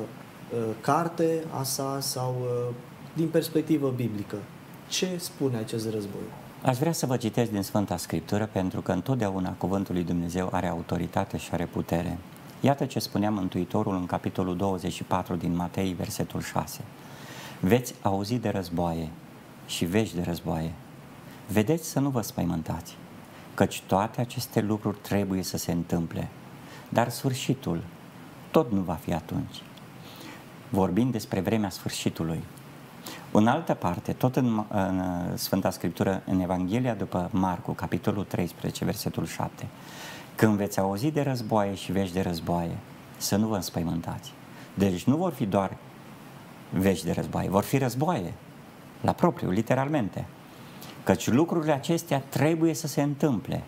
carte a sa sau din perspectivă biblică? Ce spune acest război? Aș vrea să vă citesc din Sfânta Scriptură, pentru că întotdeauna cuvântul lui Dumnezeu are autoritate și are putere. Iată ce spunea Mântuitorul în capitolul 24 din Matei, versetul 6. Veți auzi de războaie și vești de războaie. Vedeți să nu vă spăimântați, căci toate aceste lucruri trebuie să se întâmple, dar sfârșitul tot nu va fi atunci. Vorbind despre vremea sfârșitului. În altă parte, tot în Sfânta Scriptură, în Evanghelia după Marcu, capitolul 13, versetul 7, când veți auzi de războaie și vești de războaie, să nu vă înspăimântați. Deci nu vor fi doar vești de războaie, vor fi războaie, la propriu, literalmente. Căci lucrurile acestea trebuie să se întâmple.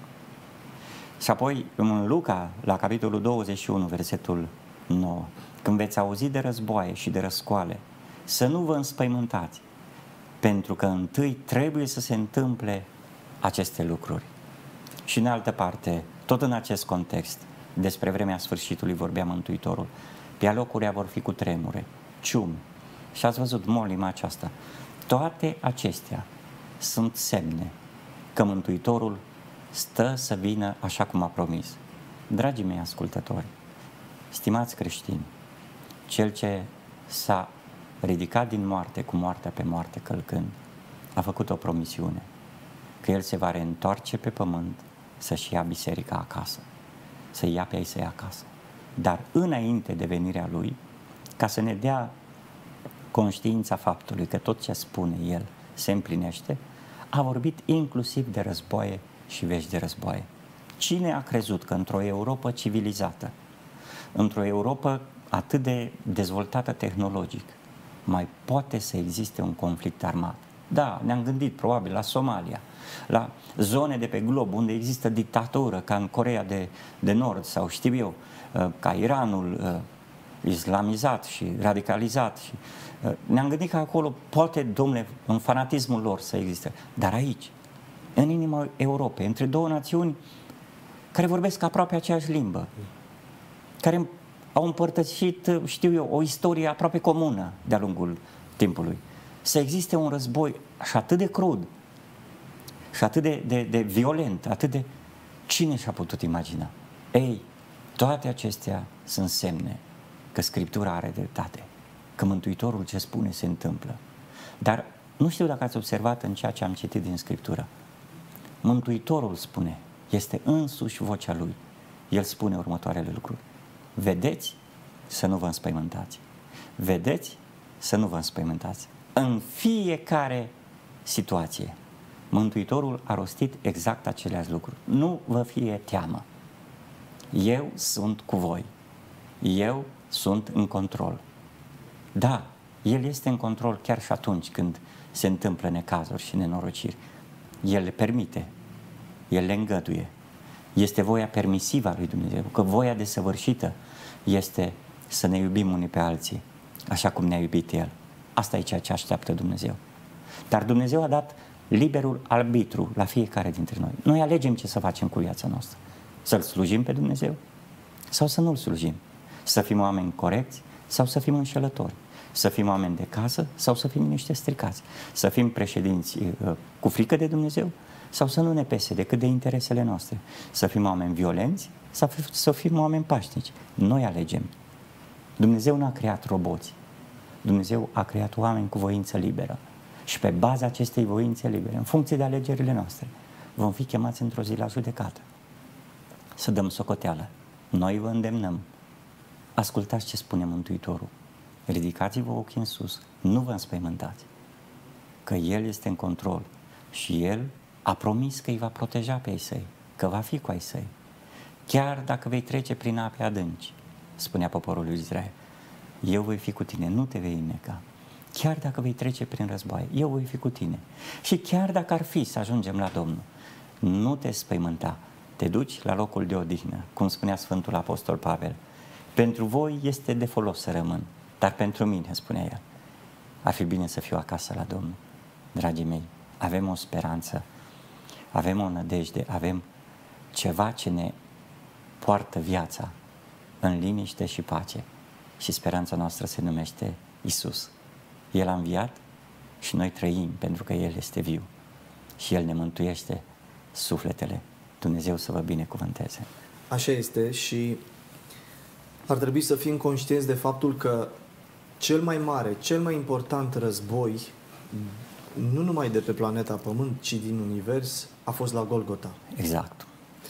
Și apoi, în Luca, la capitolul 21, versetul 9, când veți auzi de războaie și de răscoale, să nu vă înspăimântați, pentru că întâi trebuie să se întâmple aceste lucruri. Și în altă parte, tot în acest context, despre vremea sfârșitului vorbea Mântuitorul, pe alocurile vor fi cu tremure, ciumi. Și ați văzut molima aceasta. Toate acestea sunt semne că Mântuitorul stă să vină așa cum a promis. Dragii mei ascultători, stimați creștini, cel ce s-a ridicat din moarte cu moartea pe moarte călcând, a făcut o promisiune, că El se va reîntoarce pe pământ să-și ia biserica acasă, să-i ia pe ei să-i acasă. Dar înainte de venirea Lui, ca să ne dea conștiința faptului că tot ce spune El se împlinește, a vorbit inclusiv de războaie și vești de războaie. Cine a crezut că într-o Europă civilizată, într-o Europă atât de dezvoltată tehnologic, mai poate să existe un conflict armat? Da, ne-am gândit probabil la Somalia, la zone de pe glob unde există dictatură, ca în Coreea de Nord sau știu eu, ca Iranul islamizat și radicalizat. Și, ne-am gândit că acolo poate, domnule, în fanatismul lor să existe. Dar aici, în inima Europei, între două națiuni care vorbesc aproape aceeași limbă, care au împărtășit, știu eu, o istorie aproape comună de-a lungul timpului, să existe un război și atât de crud și atât de violent, atât de... Cine și-a putut imagina? Ei, toate acestea sunt semne că Scriptura are dreptate, că Mântuitorul ce spune se întâmplă. Dar nu știu dacă ați observat în ceea ce am citit din Scriptură. Mântuitorul spune, este însuși vocea Lui. El spune următoarele lucruri. Vedeți să nu vă înspăimântați. Vedeți să nu vă înspăimântați. În fiecare situație, Mântuitorul a rostit exact aceleași lucruri. Nu vă fie teamă. Eu sunt cu voi. Eu sunt în control. Da, El este în control chiar și atunci când se întâmplă necazuri și nenorociri. El le permite, El le îngăduie. Este voia permisivă a lui Dumnezeu, că voia desăvârșită este să ne iubim unii pe alții, așa cum ne-a iubit El. Asta e ceea ce așteaptă Dumnezeu. Dar Dumnezeu a dat liberul arbitru la fiecare dintre noi. Noi alegem ce să facem cu viața noastră. Să-L slujim pe Dumnezeu sau să nu-L slujim. Să fim oameni corecți sau să fim înșelători. Să fim oameni de casă sau să fim niște stricați. Să fim președinți cu frică de Dumnezeu sau să nu ne pese decât de interesele noastre. Să fim oameni violenți sau să fim oameni pașnici. Noi alegem. Dumnezeu nu a creat roboți. Dumnezeu a creat oameni cu voință liberă. Și pe baza acestei voințe libere, în funcție de alegerile noastre, vom fi chemați într-o zi la judecată. Să dăm socoteală. Noi vă îndemnăm. Ascultați ce spune Mântuitorul. Ridicați-vă ochii în sus. Nu vă înspăimântați. Că El este în control. Și El a promis că îi va proteja pe ei săi. Că va fi cu ai săi. Chiar dacă vei trece prin ape adânci, spunea poporul lui Israel, eu voi fi cu tine, nu te vei înneca. Chiar dacă vei trece prin războaie, eu voi fi cu tine. Și chiar dacă ar fi să ajungem la Domnul, nu te spăimânta, te duci la locul de odihnă, cum spunea Sfântul Apostol Pavel. Pentru voi este de folos să rămân, dar pentru mine, spunea el, ar fi bine să fiu acasă la Domnul. Dragii mei, avem o speranță, avem o nădejde, avem ceva ce ne poartă viața în liniște și pace. Și speranța noastră se numește Isus. El a înviat și noi trăim pentru că El este viu. Și El ne mântuiește sufletele. Dumnezeu să vă binecuvânteze. Așa este și ar trebui să fim conștienți de faptul că cel mai mare, cel mai important război, nu numai de pe planeta Pământ, ci din univers, a fost la Golgota. Exact.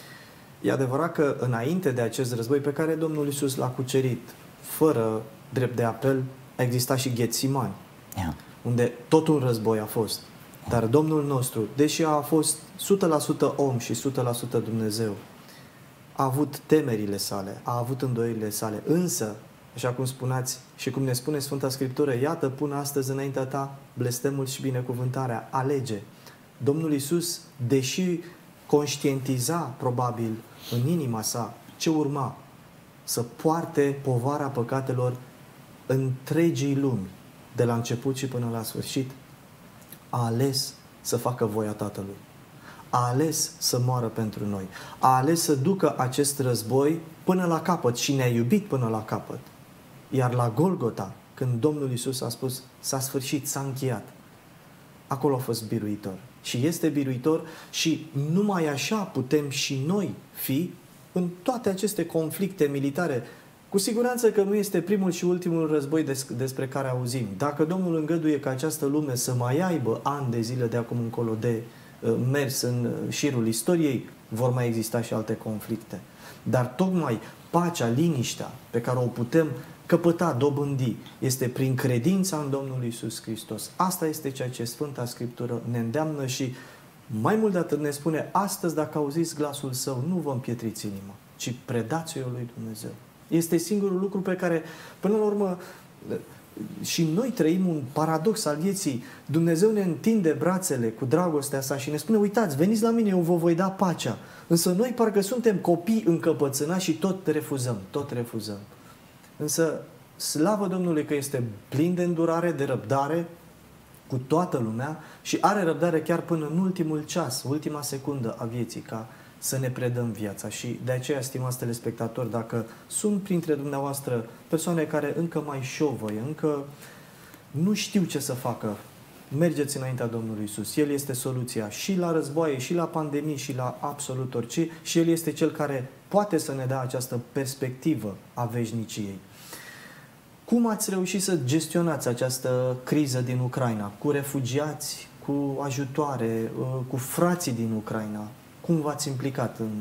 E adevărat că înainte de acest război pe care Domnul Iisus l-a cucerit, fără drept de apel, a existat și Ghetsimani, unde tot un război a fost. Dar Domnul nostru, deși a fost 100% om și 100% Dumnezeu, a avut temerile sale, a avut îndoielile sale, însă, așa cum spuneați și cum ne spune Sfânta Scriptură, iată, pun astăzi înaintea ta blestemul și binecuvântarea, alege. Domnul Iisus, deși conștientiza probabil în inima sa ce urma, să poarte povara păcatelor întregii lumi, de la început și până la sfârșit, a ales să facă voia Tatălui. A ales să moară pentru noi. A ales să ducă acest război până la capăt și ne-a iubit până la capăt. Iar la Golgota, când Domnul Iisus a spus, s-a sfârșit, s-a încheiat, acolo a fost biruitor. Și este biruitor și numai așa putem și noi fi în toate aceste conflicte militare. Cu siguranță că nu este primul și ultimul război despre care auzim. Dacă Domnul îngăduie ca această lume să mai aibă ani de zile de acum încolo de mers în șirul istoriei, vor mai exista și alte conflicte. Dar tocmai pacea, liniștea pe care o putem căpăta, dobândi, este prin credința în Domnul Iisus Hristos. Asta este ceea ce Sfânta Scriptură ne îndeamnă și mai mult de atât ne spune, astăzi dacă auziți glasul Său, nu vă împietriți inima, ci predați-o lui Dumnezeu. Este singurul lucru pe care, până la urmă, și noi trăim un paradox al vieții. Dumnezeu ne întinde brațele cu dragostea sa și ne spune, uitați, veniți la mine, eu vă voi da pacea. Însă noi parcă suntem copii încăpățânați și tot refuzăm. Însă, slavă Domnului că este plin de îndurare, de răbdare cu toată lumea și are răbdare chiar până în ultimul ceas, ultima secundă a vieții, ca să ne predăm viața. Și de aceea, stimați telespectatori, dacă sunt printre dumneavoastră persoane care încă mai șovăie, încă nu știu ce să facă, mergeți înaintea Domnului Iisus. El este soluția și la războaie, și la pandemii, și la absolut orice. Și El este Cel care poate să ne dea această perspectivă a veșniciei. Cum ați reușit să gestionați această criză din Ucraina? Cu refugiați, cu ajutoare, cu frații din Ucraina? Cum v-ați implicat în...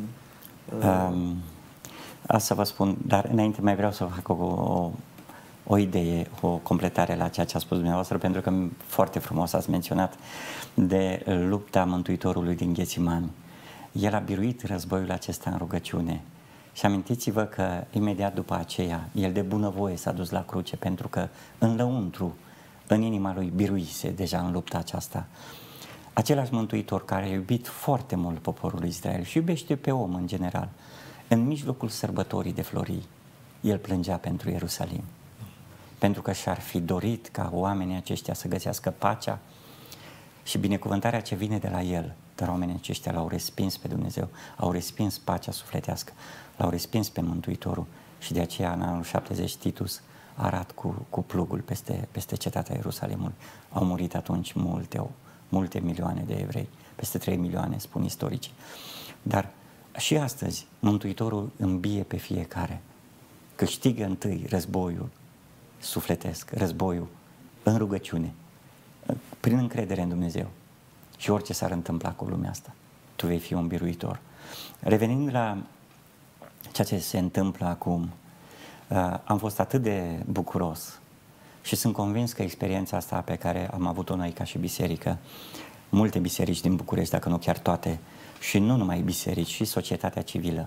Asta să vă spun, dar înainte mai vreau să fac o idee, o completare la ceea ce a spus dumneavoastră, pentru că foarte frumos ați menționat de lupta Mântuitorului din Ghetsimani. El a biruit războiul acesta în rugăciune Și amintiți-vă că imediat după aceea, el de bunăvoie s-a dus la cruce, pentru că în lăuntru, în inima lui, biruise deja în lupta aceasta. Același Mântuitor care a iubit foarte mult poporul lui Israel și iubește pe om în general, în mijlocul sărbătorii de florii, el plângea pentru Ierusalim. Pentru că și-ar fi dorit ca oamenii aceștia să găsească pacea și binecuvântarea ce vine de la el. Dar oamenii aceștia l-au respins pe Dumnezeu, au respins pacea sufletească, l-au respins pe Mântuitorul și de aceea în anul 70 Titus a arat cu plugul peste cetatea Ierusalimului. Au murit atunci multe milioane de evrei, peste 3 milioane, spun istorici. Dar și astăzi Mântuitorul îmbie pe fiecare, câștigă întâi războiul sufletesc, războiul în rugăciune, prin încredere în Dumnezeu. Și orice s-ar întâmpla cu lumea asta, tu vei fi un biruitor. Revenind la ceea ce se întâmplă acum, am fost atât de bucuros și sunt convins că experiența asta pe care am avut-o noi ca și biserică, multe biserici din București, dacă nu chiar toate, și nu numai biserici, și societatea civilă,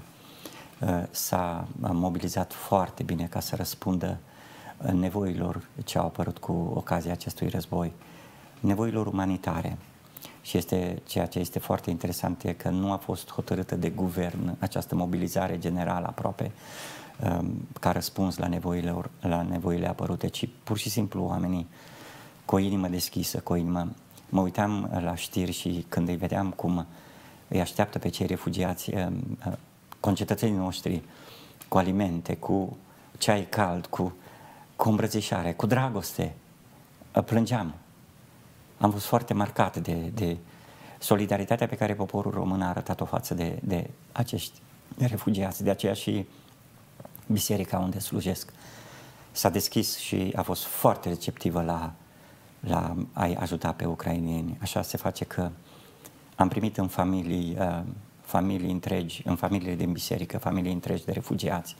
s-a mobilizat foarte bine ca să răspundă nevoilor ce au apărut cu ocazia acestui război, nevoilor umanitare. Și ceea ce este foarte interesant e că nu a fost hotărâtă de guvern această mobilizare generală aproape ca răspuns la nevoile apărute, ci pur și simplu oamenii cu o inimă deschisă, cu o inimă... Mă uitam la știri și când îi vedeam cum îi așteaptă pe cei refugiați, concetățenii noștri, cu alimente, cu ceai cald, cu îmbrățișare, cu dragoste, plângeam. Am fost foarte marcat de solidaritatea pe care poporul român a arătat-o față de acești refugiați. De aceea și biserica unde slujesc s-a deschis și a fost foarte receptivă la a-i ajuta pe ucraineni. Așa se face că am primit în familii întregi, în familiile din biserică, familii întregi de refugiați,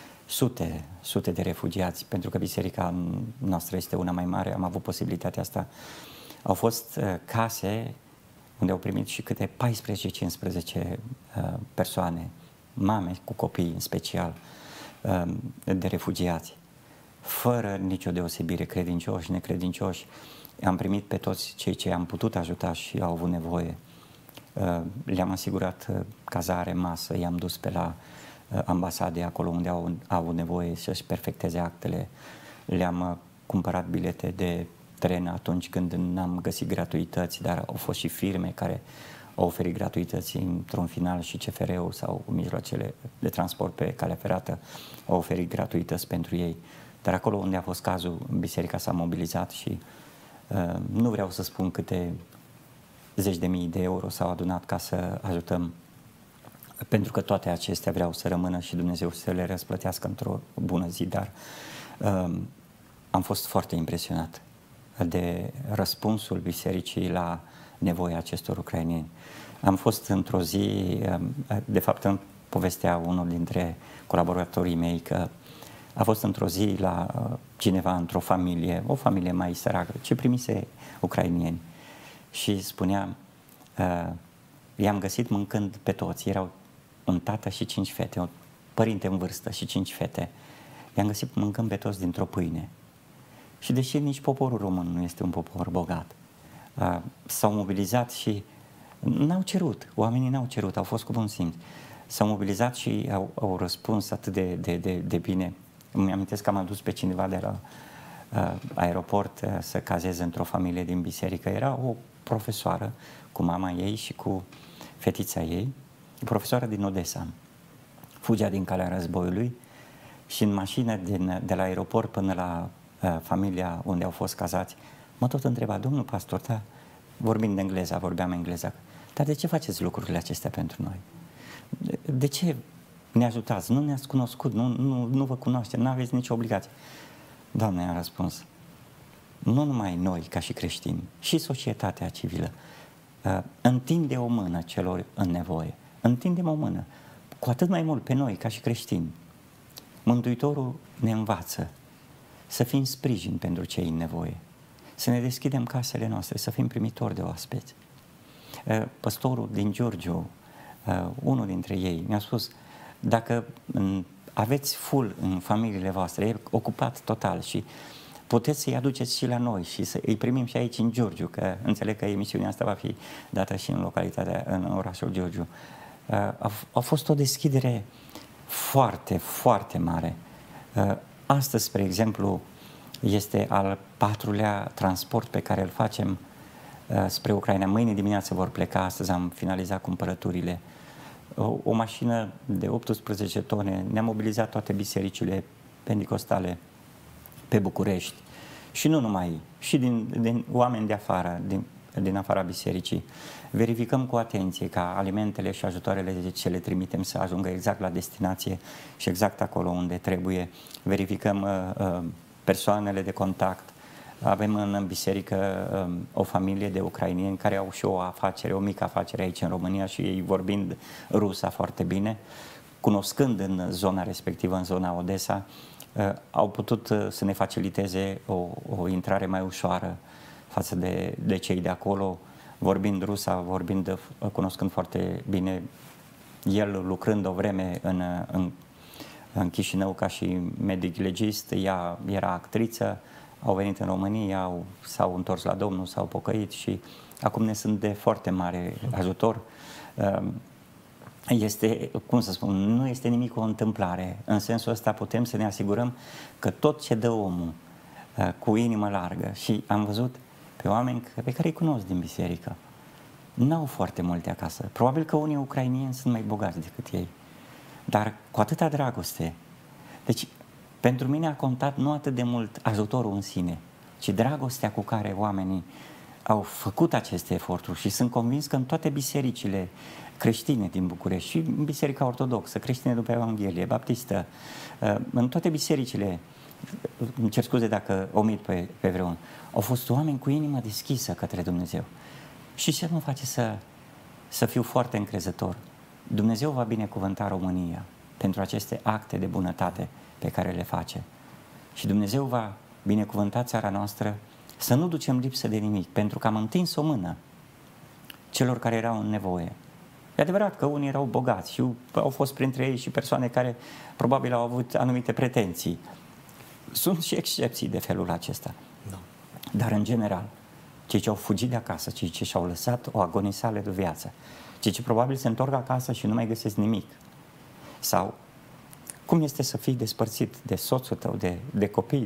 sute de refugiați, pentru că biserica noastră este una mai mare, am avut posibilitatea asta. Au fost case unde au primit și câte 14-15 persoane, mame cu copii în special, de refugiați, fără nicio deosebire, credincioși, necredincioși. Am primit pe toți cei ce am putut ajuta și au avut nevoie. Le-am asigurat cazare, masă, i-am dus pe la ambasade acolo unde au avut nevoie să-și perfecteze actele. Le-am cumpărat bilete de tren atunci când n-am găsit gratuități, dar au fost și firme care au oferit gratuități într-un final și CFR-ul sau mijloacele de transport pe calea ferată au oferit gratuități pentru ei. Dar acolo unde a fost cazul, biserica s-a mobilizat și nu vreau să spun câte zeci de mii de euro s-au adunat ca să ajutăm, pentru că toate acestea vreau să rămână și Dumnezeu să le răsplătească într-o bună zi, dar am fost foarte impresionat de răspunsul bisericii la nevoia acestor ucraineni. Am fost într-o zi, de fapt îmi povestea unul dintre colaboratorii mei că a fost într-o zi la cineva într-o familie, o familie mai săracă, ce primise ucrainieni și spunea, i-am găsit mâncând pe toți, erau un tată și 5 fete, un părinte în vârstă și 5 fete, i-am găsit mâncând pe toți dintr-o pâine. Și deși nici poporul român nu este un popor bogat, s-au mobilizat și n-au cerut, oamenii n-au cerut, au fost cu bun simț. S-au mobilizat și au răspuns atât de bine. Îmi amintesc că am adus pe cineva de la aeroport să cazeze într-o familie din biserică. Era o profesoară cu mama ei și cu fetița ei, profesoară din Odessa. Fugea din calea războiului și în mașină de la aeroport până la familia unde au fost cazați, mă tot întreba, domnul pastor, da, vorbeam engleză, dar de ce faceți lucrurile acestea pentru noi? De ce ne ajutați? Nu ne-ați cunoscut, nu vă cunoaștem, nu aveți nicio obligație. Doamne, a răspuns, nu numai noi ca și creștini, și societatea civilă întinde o mână celor în nevoie. Întindem o mână, cu atât mai mult pe noi ca și creștini. Mântuitorul ne învață să fim sprijin pentru cei în nevoie, să ne deschidem casele noastre, să fim primitori de oaspeți. Păstorul din Giurgiu, unul dintre ei, mi-a spus, dacă aveți full în familiile voastre, e ocupat total și puteți să-i aduceți și la noi și să îi primim și aici în Giurgiu, că înțeleg că emisiunea asta va fi dată și în localitatea, în orașul Giurgiu. A fost o deschidere foarte, foarte mare. Astăzi, spre exemplu, este al 4-lea transport pe care îl facem spre Ucraina. Mâine dimineață vor pleca, astăzi am finalizat cumpărăturile. O mașină de 18 tone, ne-a mobilizat toate bisericile penticostale pe București și nu numai, și din oameni de afară, din afara bisericii. Verificăm cu atenție ca alimentele și ajutoarele ce le trimitem să ajungă exact la destinație și exact acolo unde trebuie. Verificăm persoanele de contact. Avem în biserică o familie de ucrainieni care au și o afacere, o mică afacere aici în România și ei vorbind rusa foarte bine, cunoscând în zona respectivă, în zona Odessa, au putut să ne faciliteze o intrare mai ușoară față de cei de acolo, vorbind rusa, cunoscând foarte bine, el lucrând o vreme în Chișinău ca și medic legist, ea era actriță, au venit în România, s-au întors la Domnul, s-au pocăit și acum ne sunt de foarte mare ajutor. Este, cum să spun, nu este nimic o întâmplare. În sensul ăsta putem să ne asigurăm că tot ce dă omul cu inimă largă, și am văzut pe oameni pe care îi cunosc din biserică, n-au foarte multe acasă. Probabil că unii ucrainieni sunt mai bogați decât ei, dar cu atâta dragoste. Deci, pentru mine a contat nu atât de mult ajutorul în sine, ci dragostea cu care oamenii au făcut aceste eforturi și sunt convins că în toate bisericile creștine din București și în Biserica Ortodoxă, creștine după Evanghelie, baptistă, în toate bisericile, îmi cer scuze dacă omit pe vreun, au fost oameni cu inimă deschisă către Dumnezeu. Și ce mă face să fiu foarte încrezător? Dumnezeu va binecuvânta România pentru aceste acte de bunătate pe care le face. Și Dumnezeu va binecuvânta țara noastră să nu ducem lipsă de nimic, pentru că am întins o mână celor care erau în nevoie. E adevărat că unii erau bogați și au fost printre ei și persoane care probabil au avut anumite pretenții. Sunt și excepții de felul acesta. No. Dar în general, cei ce au fugit de acasă, cei ce și-au lăsat o agonisale de viață, cei ce probabil se întorc acasă și nu mai găsesc nimic. Sau cum este să fii despărțit de soțul tău, de copii,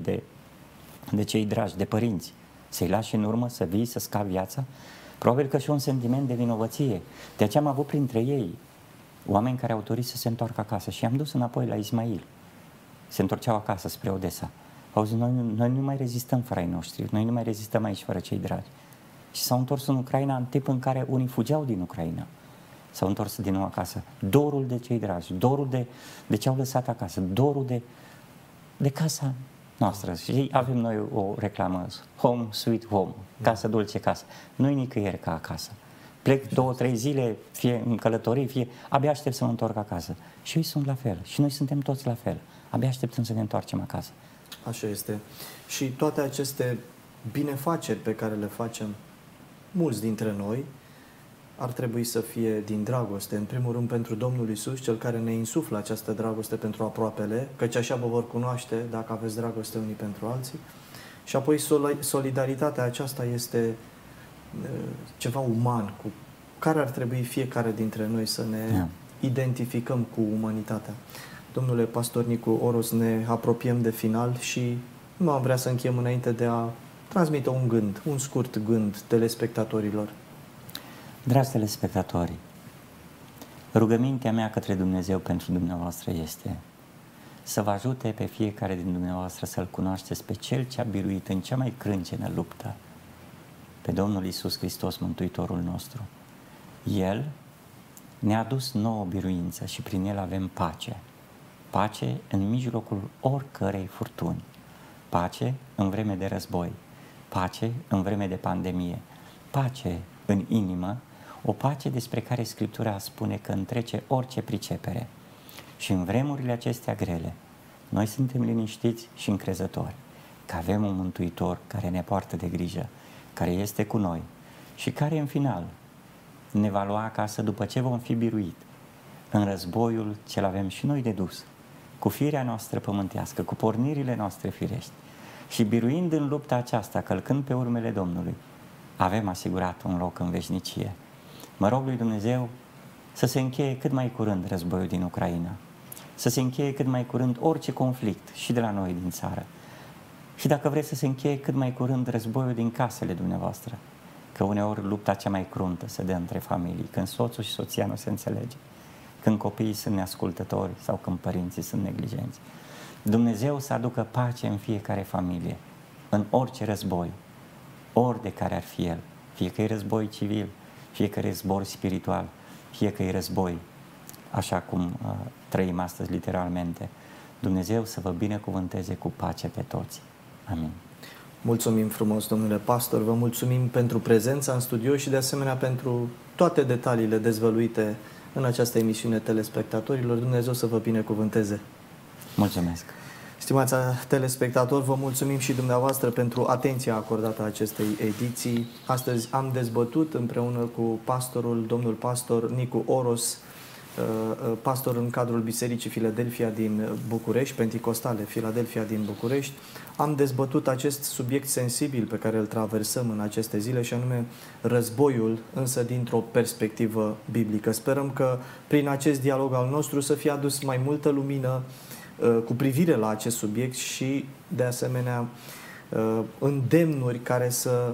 de cei dragi, de părinți, să-i lași în urmă, să vii, să scapi viața? Probabil că și un sentiment de vinovăție. De aceea am avut printre ei oameni care au dorit să se întoarcă acasă și am dus înapoi la Ismail. Se întorceau acasă spre Odessa. Au zis, noi nu mai rezistăm fără ai noștri, noi nu mai rezistăm aici fără cei dragi. Și s-au întors în Ucraina în timp în care unii fugeau din Ucraina. S-au întors din nou acasă. Dorul de cei dragi, dorul de ce au lăsat acasă, dorul de casa noastră. Și avem noi o reclamă, Home Sweet Home, casă dulce casă. Nu-i nicăieri ca acasă. Plec 2-3 zile, fie în călătorii, fie abia aștept să mă întorc acasă. Și ei sunt la fel. Și noi suntem toți la fel. Abia așteptăm să ne întoarcem acasă. Așa este. Și toate aceste binefaceri pe care le facem, mulți dintre noi, ar trebui să fie din dragoste. În primul rând pentru Domnul Iisus, Cel care ne insuflă această dragoste pentru aproapele, căci așa vă vor cunoaște dacă aveți dragoste unii pentru alții. Și apoi solidaritatea aceasta este ceva uman, cu care ar trebui fiecare dintre noi să ne identificăm cu umanitatea. Domnule pastor Nicu Oros, ne apropiem de final și nu am vrea să încheiem înainte de a transmite un gând, un scurt gând telespectatorilor. Dragi telespectatori, rugămintea mea către Dumnezeu pentru dumneavoastră este să vă ajute pe fiecare din dumneavoastră să-L cunoașteți pe Cel ce a biruit în cea mai crâncenă luptă, pe Domnul Iisus Hristos, Mântuitorul nostru. El ne-a adus nouă biruință și prin El avem pace. Pace în mijlocul oricărei furtuni. Pace în vreme de război. Pace în vreme de pandemie. Pace în inimă, o pace despre care Scriptura spune că întrece orice pricepere. Și în vremurile acestea grele, noi suntem liniștiți și încrezători că avem un Mântuitor care ne poartă de grijă, care este cu noi și care în final ne va lua acasă după ce vom fi biruit, în războiul ce-l avem și noi de dus, cu firea noastră pământească, cu pornirile noastre firești și biruind în lupta aceasta, călcând pe urmele Domnului, avem asigurat un loc în veșnicie. Mă rog lui Dumnezeu să se încheie cât mai curând războiul din Ucraina, să se încheie cât mai curând orice conflict și de la noi din țară. Și dacă vreți să se încheie cât mai curând războiul din casele dumneavoastră, că uneori lupta cea mai cruntă se dă între familii, când soțul și soția nu se înțelege, când copiii sunt neascultători sau când părinții sunt neglijenți. Dumnezeu să aducă pace în fiecare familie, în orice război, ori de care ar fi el, fie că e război civil, fie că e război spiritual, fie că e război, așa cum trăim astăzi literalmente. Dumnezeu să vă binecuvânteze cu pace pe toți. Amin. Mulțumim frumos, domnule pastor, vă mulțumim pentru prezența în studio și de asemenea pentru toate detaliile dezvăluite în această emisiune telespectatorilor. Dumnezeu să vă binecuvânteze. Mulțumesc. Stimați telespectatori, vă mulțumim și dumneavoastră pentru atenția acordată acestei ediții. Astăzi am dezbătut împreună cu domnul pastor Nicu Oros, pastor în cadrul Bisericii Filadelfia din București, Penticostale Filadelfia din București. Am dezbătut acest subiect sensibil pe care îl traversăm în aceste zile și anume războiul, însă dintr-o perspectivă biblică. Sperăm că prin acest dialog al nostru să fie adus mai multă lumină cu privire la acest subiect și de asemenea îndemnuri care să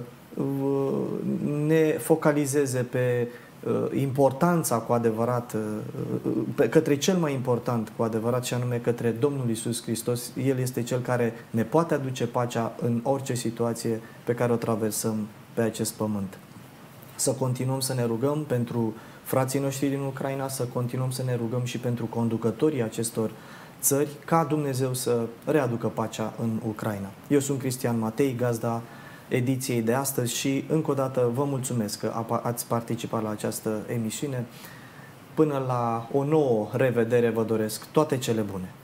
ne focalizeze pe importanța cu adevărat, către cel mai important cu adevărat și anume către Domnul Iisus Hristos. El este Cel care ne poate aduce pacea în orice situație pe care o traversăm pe acest pământ. Să continuăm să ne rugăm pentru frații noștri din Ucraina, să continuăm să ne rugăm și pentru conducătorii acestor țări, ca Dumnezeu să readucă pacea în Ucraina. Eu sunt Cristian Matei, gazda ediției de astăzi și încă o dată vă mulțumesc că ați participat la această emisiune. Până la o nouă revedere vă doresc toate cele bune.